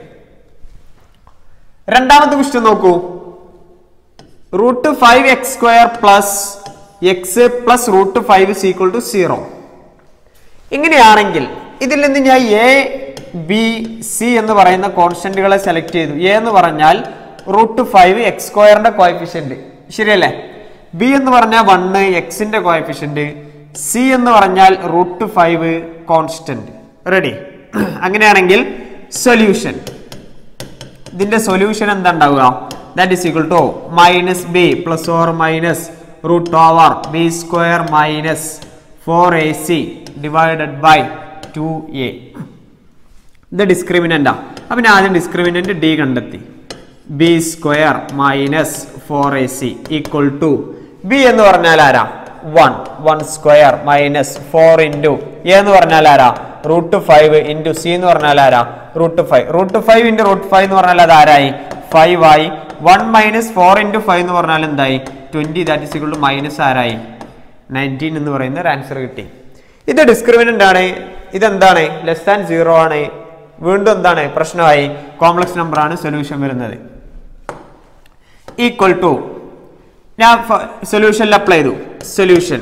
രണ്ടാമത്തെ ക്വസ്റ്റ്യൻ നോക്കൂ, root five x square plus x plus root five is equal to zero. ഇങ്ങനെയാണെങ്കിൽ ഇതിൽ നിന്ന് ഞാൻ എ ബി സി എന്ന് പറയുന്ന കോൺസ്റ്റന്റുകളെ സെലക്ട് ചെയ്തു. എ എന്ന് പറഞ്ഞാൽ റൂട്ട് ഫൈവ് എക്സ് സ്ക്വയറിന്റെ കോഎഫിഷ്യന്റ്, ശരിയല്ലേ. ബി എന്ന് പറഞ്ഞാൽ വണ്ണ് എക്സിന്റെ കോഎഫിഷ്യന്റ്. സി എന്ന് പറഞ്ഞാൽ റൂട്ട് ഫൈവ് കോൺസ്റ്റന്റ്. റെഡി? അങ്ങനെയാണെങ്കിൽ സൊല്യൂഷൻ, ഇതിന്റെ സൊല്യൂഷൻ എന്താ ഉണ്ടാവുക? That is equal to minus B plus or minus root over b square minus four A c divided by two a. ഇത് ഡിസ്ക്രിമിനന്റാ. അപ്പൊ ഞാൻ ആദ്യം ഡിസ്ക്രിമിനന്റ് ഡി കണ്ടെത്തി. B square minus four A C equal to b എന്ന് പറഞ്ഞാൽ ആരാ? One. One square minus four into A എന്ന് പറഞ്ഞാൽ ആരാ? റൂട്ട് ഫൈവ് ഇൻറ്റു സി എന്ന് പറഞ്ഞാൽ ആരാ? Root five. Root five into root five എന്ന് പറഞ്ഞാൽ അത് ആരായി? ഫൈവ് ആയി. One minus four into five എന്ന് പറഞ്ഞാൽ എന്തായി? Twenty. That is equal to minus ആരായി? നയൻറ്റീൻ എന്ന് പറയുന്ന ഒരു ആൻസർ കിട്ടി. ഇത് ഡിസ്ക്രിമിനന്റ് ആണ്. ഇതെന്താണ്? ലെസ് ദാൻ സീറോ ആണ്. വീണ്ടും എന്താണ്? പ്രശ്നമായി. കോംപ്ലക്സ് നമ്പർ ആണ് സൊല്യൂഷൻ വരുന്നത്. ഈക്വൽ ടു ഞാൻ സൊല്യൂഷനിൽ അപ്ലൈ ചെയ്തു. സൊല്യൂഷൻ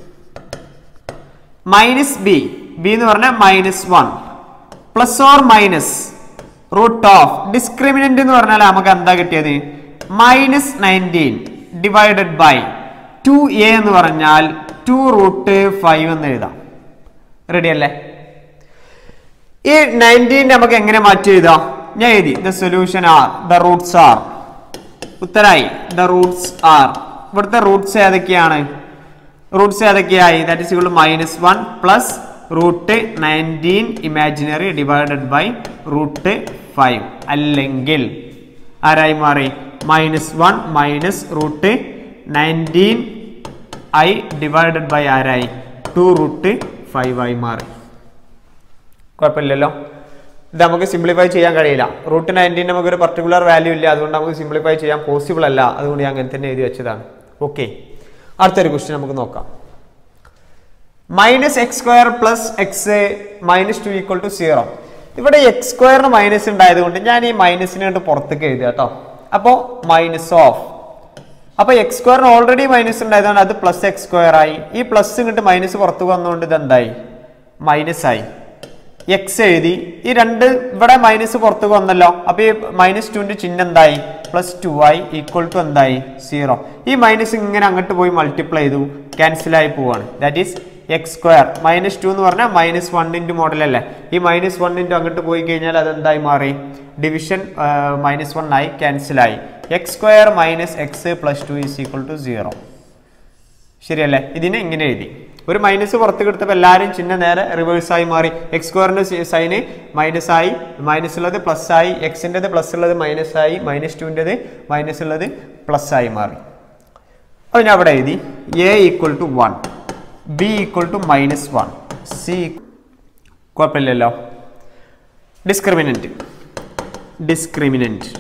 മൈനസ് ബി, ബി എന്ന് പറഞ്ഞാൽ minus one plus or minus root of discriminant എന്ന് പറഞ്ഞാൽ നമുക്ക് എന്താ കിട്ടിയത്? Minus nineteen divided by two a എന്ന് പറഞ്ഞാൽ ടു റൂട്ട് ഫൈവ് എന്ന് എഴുതാം. റെഡി അല്ലേ? ഈ നയൻറ്റീൻ നമുക്ക് എങ്ങനെ മാറ്റി എഴുതാം? ഞാൻ എഴുതി the solution are the roots are. ഉത്തരായി ദ റൂട്ട്സ് ആർ. ഇവിടുത്തെ റൂട്ട്സ് ഏതൊക്കെയാണ്? റൂട്ട്സ് ഏതൊക്കെയായി? That is equal to minus one plus root nineteen imaginary divided by root five. അല്ലെങ്കിൽ ആരായി മാറി? Minus one minus root nineteen i divided by ആരായി? Two root five ആയി മാറി. കുഴപ്പമില്ലല്ലോ. ഇത് നമുക്ക് സിംപ്ലിഫൈ ചെയ്യാൻ കഴിയില്ല. റൂട്ട് നയൻറ്റീൻ നമുക്ക് ഒരു പർട്ടിക്കുലർ വാല്യൂ ഇല്ല, അതുകൊണ്ട് നമുക്ക് സിംപ്ലിഫൈ ചെയ്യാൻ പോസിബിൾ അല്ല. അതുകൊണ്ട് ഞാൻ അങ്ങനെ തന്നെ എഴുതി വെച്ചതാണ്. ഓക്കെ, അടുത്തൊരു ക്വസ്റ്റ്യൻ നമുക്ക് നോക്കാം. Minus x square plus x minus two equal to zero. ഇവിടെ എക്സ് സ്ക്വയറിന് മൈനസ് ഉണ്ടായത് കൊണ്ട് ഞാൻ ഈ മൈനസിനെ കൊണ്ട് പുറത്തേക്ക് എഴുതുക കേട്ടോ. അപ്പോൾ മൈനസ് ഓഫ്, അപ്പൊ എക്സ് സ്ക്വയറിന് ഓൾറെഡി മൈനസ് ഉണ്ടായതുകൊണ്ട് അത് പ്ലസ് എക്സ് സ്ക്വയർ ആയി. ഈ പ്ലസ് ഇങ്ങോട്ട് മൈനസ് പുറത്തു വന്നുകൊണ്ട് ഇത് എന്തായി? മൈനസ് ആയി. എക്സ് എഴുതി. ഈ രണ്ട് ഇവിടെ മൈനസ് പുറത്തു വന്നല്ലോ. അപ്പൊ ഈ മൈനസ് ടുവിന്റെ ചിഹ്നം എന്തായി? പ്ലസ് ടു ആയി. ഈക്വൽ ടു എന്തായി? സീറോ. ഈ മൈനസ് ഇങ്ങനെ അങ്ങോട്ട് പോയി മൾട്ടിപ്ലൈ ചെയ്തു, ക്യാൻസൽ ആയി പോവാണ്. That is x square minus two എന്ന് പറഞ്ഞാൽ മൈനസ് വൺ ഇൻറ്റു മോഡൽ അല്ലേ. ഈ മൈനസ് വൺ ഇൻറ്റു അങ്ങോട്ട് പോയി കഴിഞ്ഞാൽ അതെന്തായി മാറി? ഡിവിഷൻ മൈനസ് വൺ ആയി, ക്യാൻസൽ ആയി. X square minus x plus two is equal to zero. ശരിയല്ലേ? ഇതിനെ ഇങ്ങനെ എഴുതി. ഒരു മൈനസ് പുറത്ത് കൊടുത്തപ്പോൾ എല്ലാവരും ചിഹ്നം നേരെ റിവേഴ്സ് ആയി മാറി. എക്സ് സ്ക്വയറിന്റെ സൈന് മൈനസ് ആയി, മൈനസ് ഉള്ളത് പ്ലസ് ആയി, എക്സിൻ്റെത് പ്ലസ് ഉള്ളത് മൈനസ് ആയി, മൈനസ് ടുവിൻ്റെത് മൈനസ് ഉള്ളത് പ്ലസ് ആയി മാറി. അപ്പോൾ ഞാൻ അവിടെ എഴുതി A equal to one, B equal to minus one, C കുഴപ്പമില്ലല്ലോ. Discriminant discriminant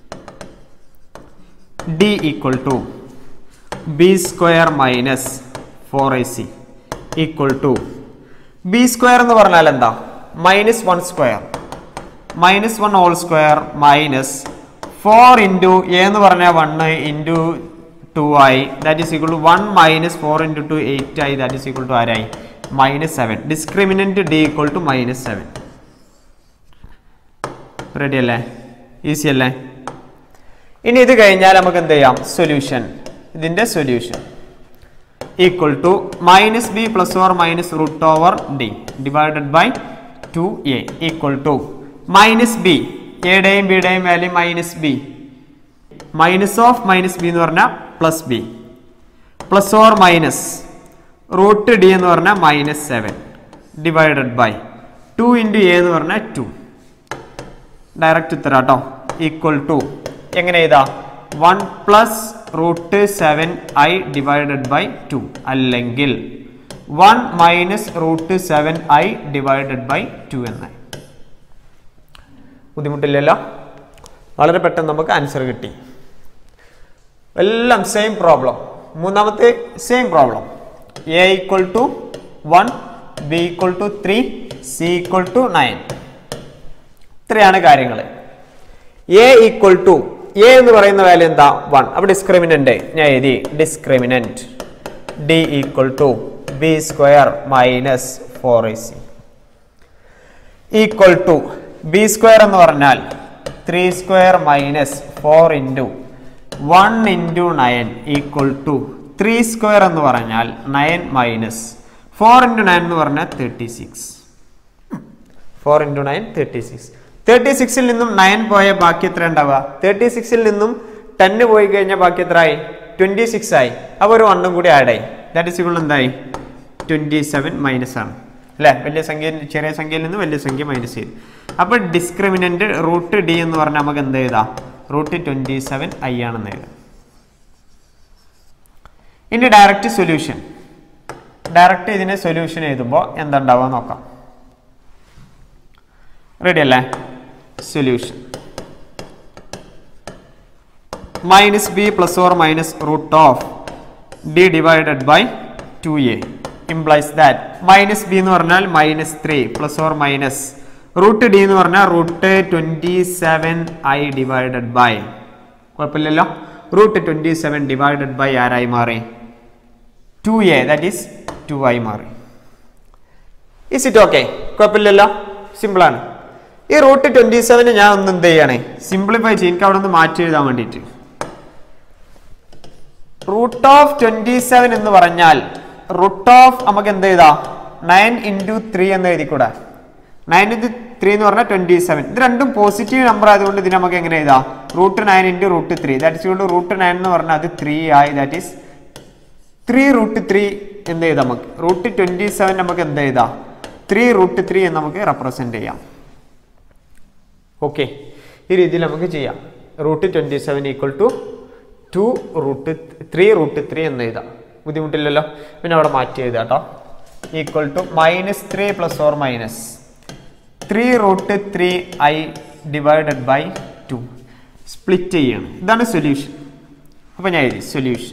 D equal to B square minus four A C equal to B square എന്ന് പറഞ്ഞാൽ എന്താ? Minus one square minus one whole square minus four into A എന്ന് പറഞ്ഞാൽ one into two ആയി that is equal to one minus four into two eight ആയി that is equal to ആരായി minus seven. Discriminant D equal to minus seven. Ready അല്ലേ? Easy അല്ലേ? ഇനി ഇത് കഴിഞ്ഞാൽ നമുക്ക് എന്ത് ചെയ്യാം? സൊല്യൂഷൻ. ഇതിൻ്റെ solution equal to minus B plus or minus root over D divided by two A equal to minus B, എയുടെയും ബിയുടെയും value minus B, minus of minus B എന്ന് പറഞ്ഞാൽ plus B, plus or minus root D എന്ന് പറഞ്ഞാൽ minus seven divided by two into A എന്ന് പറഞ്ഞാൽ to. Direct ഉത്തരം കേട്ടോ. ഈക്വൽ ടു എങ്ങനെ എഴുതാ? One plus root seven i divided by two അല്ലെങ്കിൽ one minus root seven i divided by two എന്ന്. ബുദ്ധിമുട്ടില്ലല്ലോ? വളരെ പെട്ടെന്ന് നമുക്ക് ആൻസർ കിട്ടി. എല്ലാം സെയിം പ്രോബ്ലം. മൂന്നാമത്തെ same problem. A equal to one, B equal to three, C equal to nine. ഇത്രയാണ് കാര്യങ്ങൾ. എ ഈക്വൽ ടു എ എന്ന് പറയുന്ന വാല്യൂ എന്താ? വൺ. അപ്പോൾ ഡിസ്ക്രിമിനന്റ് ഞാൻ എഴുതി discriminant D equal to B square minus four A C equal to B square എന്ന് പറഞ്ഞാൽ three square minus four into one into nine equal to three square എന്ന് പറഞ്ഞാൽ nine minus four into nine എന്ന് പറഞ്ഞാൽ thirty six. Four into nine thirty six. Thirty സിക്സിൽ നിന്നും nine പോയ ബാക്കി എത്ര ഉണ്ടാവുക? തേർട്ടി സിക്സിൽ നിന്നും ടെന്ന് പോയി കഴിഞ്ഞാൽ ബാക്കി എത്ര ആയി? ട്വൻറ്റി സിക്സ് ആയി. അപ്പോൾ ഒരു വണ്ണും കൂടി ആഡ് ആയി. ദാറ്റ് ഈസ് ഈക്വൽ എന്തായി? ട്വൻറ്റി സെവൻ മൈനസ് ആണ് അല്ലേ? വലിയ സംഖ്യ ചെറിയ സംഖ്യയിൽ നിന്ന് വലിയ സംഖ്യ മൈനസ് ചെയ്തു. അപ്പോൾ ഡിസ്ക്രിമിനന്റ് റൂട്ട് ഡി എന്ന് പറഞ്ഞാൽ നമുക്ക് എന്ത് എഴുതാം? റൂട്ട് ട്വൻറ്റി സെവൻ ഐ ആണെന്ന് എഴുതാം. ഇനി ഡയറക്റ്റ് സൊല്യൂഷൻ. ഡയറക്റ്റ് ഇതിനെ സൊല്യൂഷൻ എഴുതുമ്പോൾ എന്താ ഉണ്ടാവുക നോക്കാം. റെഡി അല്ലേ? Solution minus B plus or minus root of D divided by two A implies that minus B എന്ന് പറഞ്ഞാൽ minus three plus or minus root D എന്ന് പറഞ്ഞാൽ root twenty seven i divided by കുഴപ്പമില്ലല്ലോ. Root twenty seven divided by ആരായി മാറി? Two A that is two ആയി മാറി. Is it okay? കുഴപ്പമില്ലല്ലോ? സിമ്പിളാണ്. ഈ റൂട്ട് ട്വൻറ്റി സെവന് ഞാൻ ഒന്ന് എന്ത് ചെയ്യണേ? സിംപ്ലിഫൈ ചെയ്യും. എനിക്ക് അവിടെ ഒന്ന് മാറ്റി എഴുതാൻ വേണ്ടിയിട്ട് റൂട്ട് ഓഫ് ട്വൻറ്റി സെവൻ എന്ന് പറഞ്ഞാൽ റൂട്ട് ഓഫ് നമുക്ക് എന്ത് ചെയ്താ? നയൻ ഇൻറ്റു ത്രീ എന്ന് എഴുതിക്കൂടാ? നയൻ ഇൻറ്റു ത്രീ എന്ന് പറഞ്ഞാൽ ട്വൻറ്റി സെവൻ. ഇത് രണ്ടും പോസിറ്റീവ് നമ്പർ ആയതുകൊണ്ട് ഇതിന് നമുക്ക് എങ്ങനെ എഴുതാം? Root nine into root three that is കൊണ്ട് റൂട്ട് നയൻ എന്ന് പറഞ്ഞാൽ അത് ത്രീ ആയി. That is three root three എന്ത് ചെയ്താൽ നമുക്ക് റൂട്ട് ട്വൻറ്റി സെവൻ നമുക്ക് എന്ത് ചെയ്താൽ ത്രീ റൂട്ട് ത്രീ എന്ന് നമുക്ക് റെപ്രസെൻറ്റ് ചെയ്യാം. ഓക്കെ, ഈ രീതിയിൽ നമുക്ക് ചെയ്യാം. Root twenty seven equal to two root three root three എന്ന് എഴുതാം. ബുദ്ധിമുട്ടില്ലല്ലോ? പിന്നെ അവിടെ മാറ്റി എഴുതാം കേട്ടോ. Equal to minus three plus or minus three root three i divided by two split ചെയ്യണം. ഇതാണ് സൊല്യൂഷൻ. അപ്പോൾ ഞാൻ എഴുതി സൊല്യൂഷൻ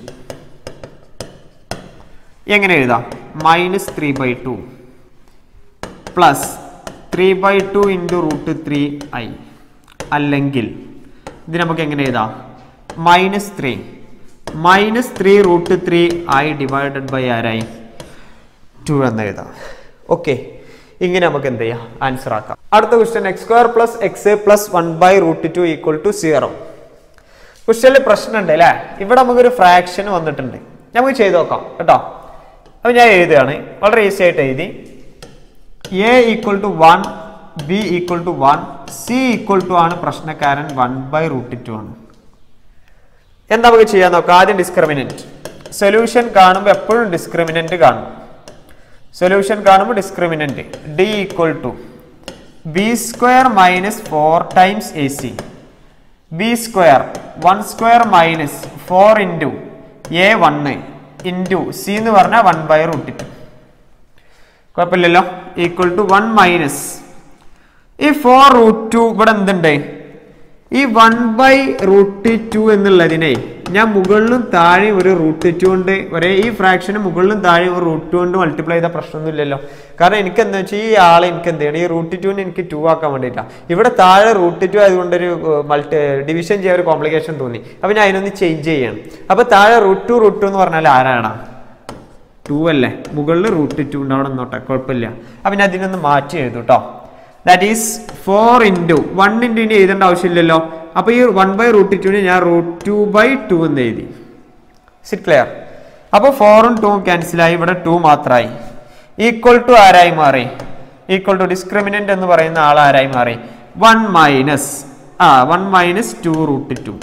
എങ്ങനെ എഴുതാം? Minus three by two plus three by two into root three I അല്ലെങ്കിൽ ഇത് നമുക്ക് എങ്ങനെ എഴുതാം? Minus three minus three root three i divided by ആരായി? ടു എന്ന് എഴുതാം. ഓക്കെ, ഇങ്ങനെ നമുക്ക് എന്ത് ചെയ്യാം? ആൻസർ ആക്കാം. അടുത്ത question x square plus x plus one by root two equal to zero. ക്വസ്റ്റ്യനിൽ പ്രശ്നമുണ്ട് അല്ലേ? ഇവിടെ നമുക്കൊരു ഫ്രാക്ഷൻ വന്നിട്ടുണ്ട്. നമുക്ക് ചെയ്ത് നോക്കാം കേട്ടോ. അപ്പോൾ ഞാൻ എഴുതുകയാണ്. വളരെ ഈസി ആയിട്ട് എഴുതി. A equal to one, B equal to one, C equal to ആണ് പ്രശ്നക്കാരൻ വൺ ബൈ റൂട്ട് ടു ആണ്. എന്താ നമുക്ക് ചെയ്യാൻ നോക്കാം? ആദ്യം ഡിസ്ക്രിമിനന്റ്. സൊല്യൂഷൻ കാണുമ്പോൾ എപ്പോഴും ഡിസ്ക്രിമിനന്റ് കാണും. സൊല്യൂഷൻ കാണുമ്പോൾ discriminant D equal to B square minus four times A C B square one square minus four into A one into C എന്ന് പറഞ്ഞാൽ വൺ ബൈ റൂട്ട് ടു. കുഴപ്പമില്ലല്ലോ? ഈക്വൽ ടു വൺ മൈനസ് ഈ four root two ഇവിടെ എന്തുണ്ട്? ഈ one by root to എന്നുള്ളതിനെ ഞാൻ മുകളിലും താഴെ ഒരു റൂട്ട് ടു കൊണ്ട് ഒരേ ഈ ഫ്രാക്ഷന് മുകളിലും താഴെ ഒരു റൂട്ട് ടു കൊണ്ട് മൾട്ടിപ്ലൈ ചെയ്ത പ്രശ്നമൊന്നുമില്ലല്ലോ. കാരണം എനിക്ക് എന്താ വെച്ചാൽ ഈ ആളെ എനിക്ക് എന്ത് ചെയ്യണം, ഈ റൂട്ട് ടുവിന് എനിക്ക് ടു ആക്കാൻ വേണ്ടിയിട്ടാണ്. ഇവിടെ താഴെ റൂട്ട് ടു ആയതുകൊണ്ടൊരു മൾട്ടി ഡിവിഷൻ ചെയ്യാൻ ഒരു കോംപ്ലിക്കേഷൻ തോന്നി. അപ്പം ഞാൻ അതിനൊന്ന് ചേഞ്ച് ചെയ്യണം. അപ്പോൾ താഴെ റൂട്ട് ടു റൂട്ട് ടു എന്ന് പറഞ്ഞാൽ ആരാണ്? ടു അല്ലേ. മുകളിൽ റൂട്ട് ടു ഉണ്ട്, അവിടെ നിന്നോട്ടെ, കുഴപ്പമില്ല. അപ്പം ഞാൻ അതിനൊന്ന് മാറ്റി എഴുതും കേട്ടോ. That is four into one into ഇനി എഴുതേണ്ട ആവശ്യമില്ലല്ലോ. അപ്പോൾ ഈ വൺ ബൈ റൂട്ട് ടുവിന് ഞാൻ റൂട്ട് ടു ബൈ ടു എന്ന് എഴുതി. Sit clear? അപ്പോൾ ഫോറും ടൂവും ക്യാൻസലായി, ഇവിടെ ടു മാത്രമായി. ഈക്വൽ ടു ആരായി മാറി? ഈക്വൽ ടു ഡിസ്ക്രിമിനന്റ് എന്ന് പറയുന്ന ആൾ ആരായി മാറി? വൺ മൈനസ് ആ one minus two root two.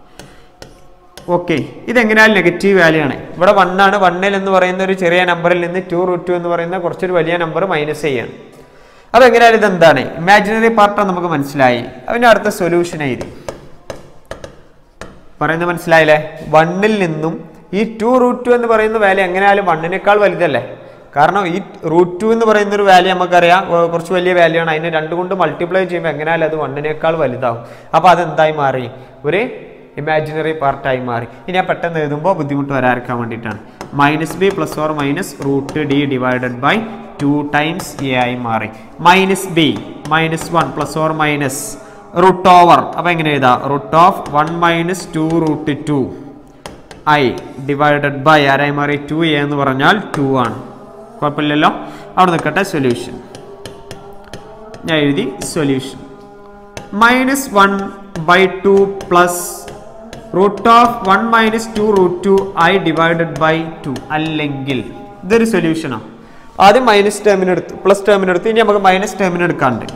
Okay, ഇതെങ്ങനെയാലും നെഗറ്റീവ് വാല്യൂ ആണ്. ഇവിടെ വൺ ആണ്. വണ്ണിൽ എന്ന് പറയുന്ന ഒരു ചെറിയ നമ്പറിൽ നിന്ന് ടു റൂട്ട് ടു എന്ന് പറയുന്ന കുറച്ചൊരു വലിയ നമ്പർ മൈനസ് ചെയ്യാണ്. അപ്പോൾ എങ്ങനെയാലും ഇതെന്താണ്? ഇമാജിനറി പാർട്ടാണ് നമുക്ക് മനസ്സിലായി. അതിൻ്റെ അടുത്ത സൊല്യൂഷൻ എഴുതി. പറയുന്നത് മനസ്സിലായില്ലേ? വണ്ണിൽ നിന്നും ഈ ടു റൂട്ട് ടു എന്ന് പറയുന്ന വാല്യൂ എങ്ങനെയാലും വണ്ണിനേക്കാൾ വലുതല്ലേ. കാരണം ഈ റൂട്ട് ടു എന്ന് പറയുന്ന ഒരു വാല്യൂ നമുക്കറിയാം കുറച്ച് വലിയ വാല്യൂ ആണ്. അതിനെ രണ്ടു കൊണ്ട് മൾട്ടിപ്ലൈ ചെയ്യുമ്പോൾ എങ്ങനെയാലും അത് വണ്ണിനേക്കാൾ വലുതാവും. അപ്പോൾ അതെന്തായി മാറി? ഒരു ഇമാജിനറി പാർട്ടായി മാറി. ഇനി ഞാൻ പെട്ടെന്ന് എഴുതുമ്പോൾ ബുദ്ധിമുട്ട് വരാതിരിക്കാൻ വേണ്ടിയിട്ടാണ്. Minus B plus or minus root D divided by two times A ആയി മാറി. Minus B minus one plus or minus root over. അപ്പോൾ എങ്ങനെ എഴുതാം? Root of one minus two root two i divided by ആരായി മാറി? Two a എന്ന് പറഞ്ഞാൽ to ആണ്. കുഴപ്പമില്ലല്ലോ. അവിടെ നിൽക്കട്ടെ. സൊല്യൂഷൻ ഞാൻ എഴുതി. Solution minus one by two plus root of one minus two root two i divided by two. അല്ലെങ്കിൽ ഇതൊരു സൊല്യൂഷനാണ്. ആദ്യം മൈനസ് ടേമിന് എടുത്തു, പ്ലസ് ടേമിന് എടുത്തു. ഇനി നമുക്ക് മൈനസ് ടേമിന് എടുക്കാണ്ട്.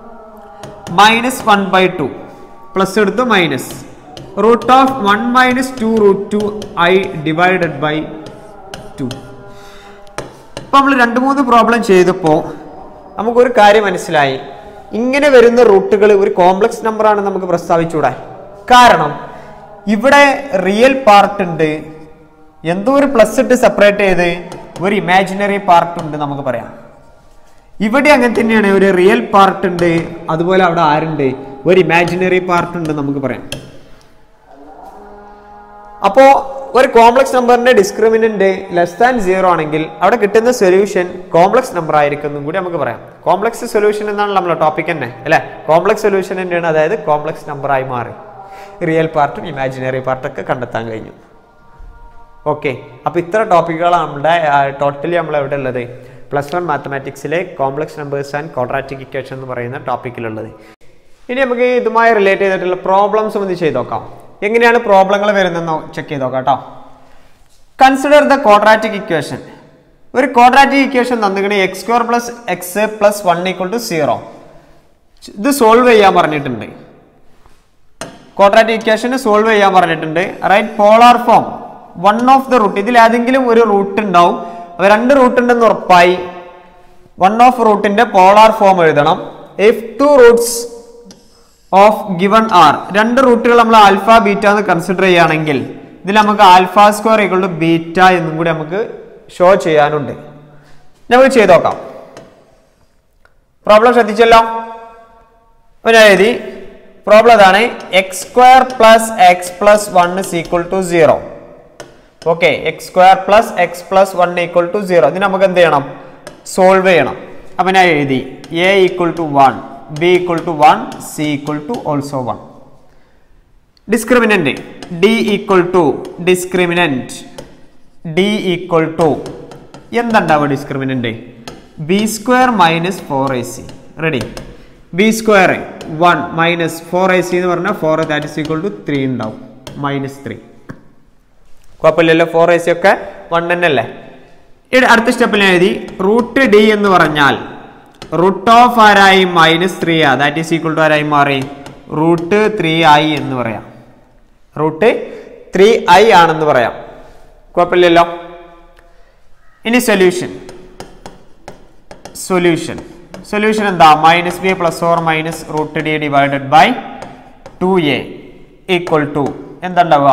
Minus one by two plus എടുത്തു minus root of one minus two root two i divided by two. ഇപ്പം നമ്മൾ രണ്ട് മൂന്ന് പ്രോബ്ലം ചെയ്തപ്പോൾ നമുക്കൊരു കാര്യം മനസ്സിലായി. ഇങ്ങനെ വരുന്ന റൂട്ടുകൾ ഒരു കോംപ്ലക്സ് നമ്പറാണ് നമുക്ക് പ്രസ്താവിച്ചൂടെ. കാരണം ഇവിടെ റിയൽ പാർട്ട് ഉണ്ട്, എന്തോ ഒരു പ്ലസ് ഇട്ട് സെപ്പറേറ്റ് ചെയ്ത് ഒരു ഇമാജിനറി പാർട്ട് ഉണ്ട് നമുക്ക് പറയാം. ഇവിടെ അങ്ങനെ തന്നെയാണ്. ഒരു റിയൽ പാർട്ട് ഉണ്ട്, അതുപോലെ അവിടെ ആരുണ്ട്? ഒരു ഇമാജിനറി പാർട്ട് ഉണ്ട് നമുക്ക് പറയാം. അപ്പോ ഒരു കോംപ്ലക്സ് നമ്പറിന്റെ ഡിസ്ക്രിമിനന്റ് ലെസ് ദാൻ സീറോ ആണെങ്കിൽ അവിടെ കിട്ടുന്ന സൊല്യൂഷൻ കോംപ്ലക്സ് നമ്പർ ആയിരിക്കും എന്നും കൂടി നമുക്ക് പറയാം. കോംപ്ലക്സ് സൊല്യൂഷൻ എന്നാണ് നമ്മളെ ടോപ്പിക് തന്നെ അല്ലെ. കോംപ്ലക്സ് സൊല്യൂഷൻ തന്നെയാണ്, അതായത് കോംപ്ലക്സ് നമ്പർ ആയി മാറി. റിയൽ പാർട്ടും ഇമാജിനറി പാർട്ടൊക്കെ കണ്ടെത്താൻ കഴിഞ്ഞു. ഓക്കെ, അപ്പോൾ ഇത്ര ടോപ്പിക്കുകളാണ് നമ്മുടെ ടോട്ടലി നമ്മൾ എവിടെ ഉള്ളത്? പ്ലസ് വൺ മാത്തമാറ്റിക്സിലെ complex numbers and quadratic equation എന്ന് പറയുന്ന ടോപ്പിക്കിലുള്ളത്. ഇനി നമുക്ക് ഇതുമായി റിലേറ്റ് ചെയ്തിട്ടുള്ള പ്രോബ്ലംസ് ഒന്ന് ചെയ്ത് നോക്കാം. എങ്ങനെയാണ് പ്രോബ്ലങ്ങൾ വരുന്നതെന്ന് ചെക്ക് ചെയ്ത് നോക്കാം കേട്ടോ. Consider the quadratic equation. ഒരു ക്വാഡ്രാറ്റിക് ഇക്വേഷൻ തന്നിങ്ങനെ x square plus x plus one equal to zero. ഇത് സോൾവ് ചെയ്യാൻ പറഞ്ഞിട്ടുണ്ട്. ക്വാഡ്രാറ്റിക് ഇക്വേഷൻ സോൾവ് ചെയ്യാൻ പറഞ്ഞിട്ടുണ്ട്. Write polar form one of the root. ഇതിൽ ഏതെങ്കിലും ഒരു റൂട്ട് ഉണ്ടാവും. രണ്ട് റൂട്ട് ഉണ്ടെന്ന് ഉറപ്പായി. വൺ ഓഫ് റൂട്ടിന്റെ പോളാർ ഫോം എഴുതണം. If two roots of given are, രണ്ട് റൂട്ടുകൾ നമ്മൾ ആൽഫ ബീറ്റ എന്ന് കൺസിഡർ ചെയ്യുകയാണെങ്കിൽ ഇതിൽ നമുക്ക് alpha square equal to beta എന്നും കൂടി നമുക്ക് ഷോ ചെയ്യാനുണ്ട്. നമുക്ക് ചെയ്ത് നോക്കാം. പ്രോബ്ലം ശ്രദ്ധിച്ചല്ലോ. അപ്പോൾ ഞാൻ എഴുതി പ്രോബ്ലം അതാണ്. X square plus x plus one is equal to zero. Okay, x square plus x plus one equal to zero. ഇത് നമുക്ക് എന്ത് ചെയ്യണം? സോൾവ് ചെയ്യണം. അപ്പം ഞാൻ എഴുതി A equal to one, B equal to one, C equal to also one. Discriminant D equal to discriminant D equal to എന്തുണ്ടാവുക? Discriminant B square minus four A C. Ready? B square one minus four A C എന്ന് പറഞ്ഞാൽ four that is equal to three ഉണ്ടാവും. Minus three. കുഴപ്പമില്ലല്ലോ, four A C ഒക്കെ one തന്നെ അല്ലേ. അടുത്ത സ്റ്റെപ്പിൽ എഴുതി റൂട്ട് ഡി എന്ന് പറഞ്ഞാൽ റൂട്ട് ഓഫ് ആരായി? മൈനസ് ത്രീ ആ. ദാറ്റ് ഈസ് ഈക്വൽ ടു ആരായി മാറി? റൂട്ട് ത്രീ ഐ എന്ന് പറയാം. റൂട്ട് ത്രീ ഐ ആണെന്ന് പറയാം. കുഴപ്പമില്ലല്ലോ. ഇനി സൊല്യൂഷൻ. സൊല്യൂഷൻ സൊല്യൂഷൻ എന്താ? Minus B plus or minus root D divided by two A equal to എന്താണ്ടാവുക?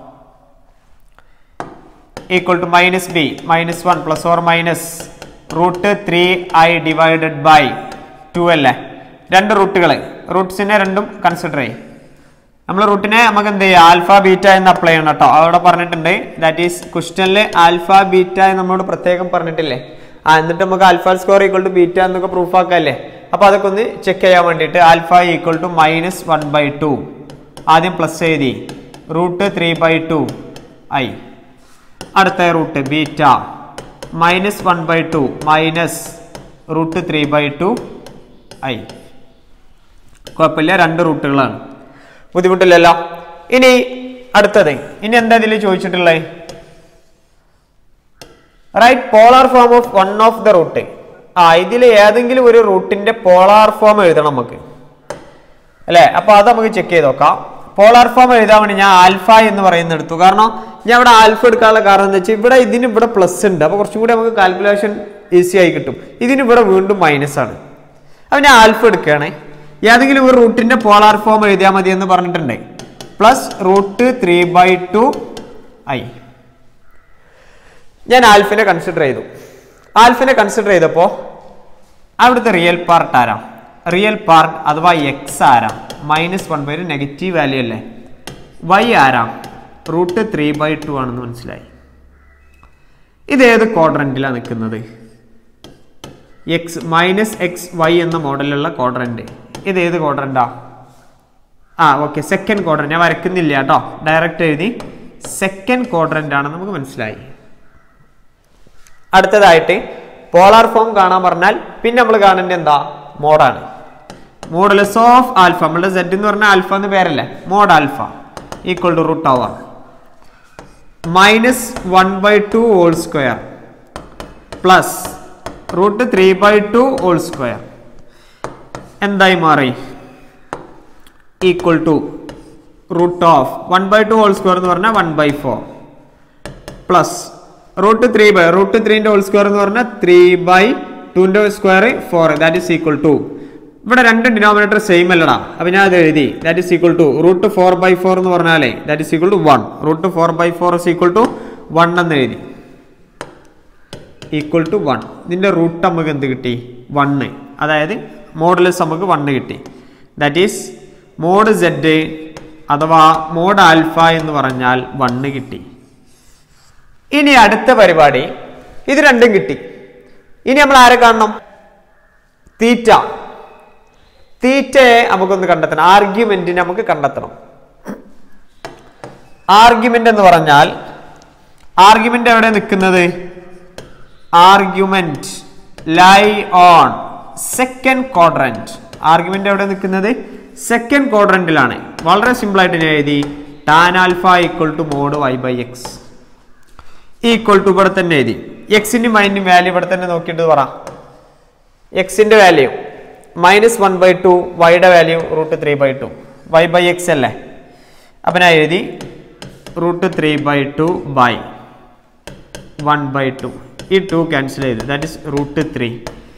Equal to minus B minus one plus or minus root three i divided by two അല്ലേ. രണ്ട് റൂട്ടുകൾ, റൂട്ട്സിനെ രണ്ടും consider ചെയ്യും. നമ്മൾ റൂട്ടിനെ നമുക്ക് എന്ത് ചെയ്യാം, ആൽഫ ബീറ്റ എന്ന് അപ്ലൈ ചെയ്യണം കേട്ടോ. അവിടെ പറഞ്ഞിട്ടുണ്ട്. ദാറ്റ് ഈസ് ക്വസ്റ്റനിൽ ആൽഫ ബീറ്റ നമ്മളോട് പ്രത്യേകം പറഞ്ഞിട്ടില്ലേ. ആ എന്നിട്ട് നമുക്ക് alpha square equal to beta എന്നൊക്കെ പ്രൂഫ് ആക്കാല്ലേ. അപ്പൊ അതൊക്കെ ഒന്ന് ചെക്ക് ചെയ്യാൻ വേണ്ടിയിട്ട് alpha equal to minus one by two ആദ്യം പ്ലസ് എഴുതി, root three by two i. അടുത്ത root beta minus one by two minus root three by two i. കുഴപ്പമില്ല, രണ്ട് റൂട്ടുകളാണ്, ബുദ്ധിമുട്ടില്ലല്ലോ. ഇനി അടുത്തത്, ഇനി എന്താ ഇതിൽ ചോദിച്ചിട്ടുള്ളത്? Write polar form of one of the root. ആ ഇതിൽ ഏതെങ്കിലും ഒരു റൂട്ടിന്റെ പോളാർ ഫോം എഴുതണം നമുക്ക് അല്ലെ. അപ്പൊ അത് നമുക്ക് ചെക്ക് ചെയ്ത് നോക്കാം. പോളാർ ഫോം എഴുതാൻ വേണ്ടി ഞാൻ ആൽഫ എന്ന് പറയുന്ന എടുത്തു. കാരണം ഞാൻ ഇവിടെ ആൽഫ എടുക്കാനുള്ള കാരണം എന്താ വെച്ചാൽ ഇവിടെ ഇതിന് ഇവിടെ പ്ലസ് ഉണ്ട്. അപ്പൊ കുറച്ചും കൂടി നമുക്ക് കാൽക്കുലേഷൻ ഈസി ആയി കിട്ടും. ഇതിന് ഇവിടെ വീണ്ടും മൈനസ് ആണ്. അപ്പൊ ഞാൻ ആൽഫ എടുക്കുകയാണ്. ഏതെങ്കിലും ഒരു റൂട്ടിന്റെ പോളാർ ഫോം എഴുതിയാൽ മതി എന്ന് പറഞ്ഞിട്ടുണ്ട്. Plus root three by two i. ഞാൻ ആൽഫിനെ കൺസിഡർ ചെയ്തു. ആൽഫിനെ കൺസിഡർ ചെയ്തപ്പോൾ അവിടുത്തെ റിയൽ പാർട്ട് ആരാ? റിയൽ പാർട്ട് അഥവാ എക്സ് ആരാ? മൈനസ് വൺ ബൈ ഒരു നെഗറ്റീവ് വാല്യൂ അല്ലേ. വൈ ആരാ? റൂട്ട് ത്രീ ബൈ ടു ആണെന്ന് മനസ്സിലായി. ഇത് ഏത് ക്വാഡ്രന്റിലാണ് നിൽക്കുന്നത്? എക്സ് മൈനസ് എക്സ് വൈ എന്ന മോഡലുള്ള ക്വാഡ്രന്റ്. ഇത് ഏത് ക്വാഡ്രന്റാ? ആ ഓക്കെ, സെക്കൻഡ് ക്വാഡ്രന്റ്. ഞാൻ വരയ്ക്കുന്നില്ല കേട്ടോ, ഡയറക്റ്റ് എഴുതി സെക്കൻഡ് ക്വാഡ്രന്റ് ആണെന്ന് നമുക്ക് മനസ്സിലായി. അടുത്തതായിട്ട് പോളാർ ഫോം കാണാൻ പറഞ്ഞാൽ പിന്നെ നമ്മൾ കാണേണ്ടത് എന്താ? മോഡാണ്. Modulus of alpha. നമ്മളുടെ സെഡ് എന്ന് പറഞ്ഞാൽ ആൽഫ എന്ന് പേരല്ലേ. Mod alpha equal to root over minus one by two whole square plus root three by two whole square എന്തായി മാറി? Equal to root of one by two whole square എന്ന് പറഞ്ഞാൽ one by four plus root three by root ത്രീന്റെ whole square എന്ന് പറഞ്ഞാൽ three by ടുന്റെ square four. That is equal to, ഇവിടെ രണ്ട് ഡിനോമിനേറ്റർ സെയിം അല്ലടാ. അപ്പൊ ഞാൻ അത് എഴുതി. That is equal to root four by four എന്ന് പറഞ്ഞാലേ that is equal to one. Root four by four is equal to one എന്ന് എഴുതി. Equal to one. ഇതിന്റെ റൂട്ട് നമുക്ക് എന്ത് കിട്ടി? വണ്ണ്. അതായത് മോഡുലസ് നമുക്ക് വണ്ണ് കിട്ടി. ദാറ്റ് ഈസ് മോഡ് സെഡ് അഥവാ മോഡ് ആൽഫ എന്ന് പറഞ്ഞാൽ വണ്ണ് കിട്ടി. ഇനി അടുത്ത പരിപാടി, ഇത് രണ്ടും കിട്ടി. ഇനി നമ്മൾ ആരെ കാണണം? തീറ്റ. തീറ്റയെ നമുക്കൊന്ന് കണ്ടെത്തണം. ആർഗ്യുമെന്റിനെ നമുക്ക് കണ്ടെത്തണം. ആർഗ്യുമെന്റ് എന്ന് പറഞ്ഞാൽ ആർഗ്യുമെന്റ് എവിടെ നിൽക്കുന്നത്? Argument lie on second quadrant. Argument എവിടെ നിൽക്കുന്നത്? സെക്കൻഡ് ക്വാഡ്രന്റിലാണ്. വളരെ സിമ്പിൾ ആയിട്ട് ഞാൻ എഴുതി. Tan alpha equal to mod y by x equal to ഇവിടെ തന്നെ എഴുതി. എക്സിന്റെ മൈൻഡ് വാല്യൂ ഇവിടെ തന്നെ നോക്കിയിട്ട് പറ. എക്സിന്റെ value minus one by two, വൈയുടെ value root three by two. Y by x അല്ലേ. അപ്പൊ ഞാൻ എഴുതി root three by two by one by two. ഈ ടു ക്യാൻസൽ ചെയ്തു. That is root three.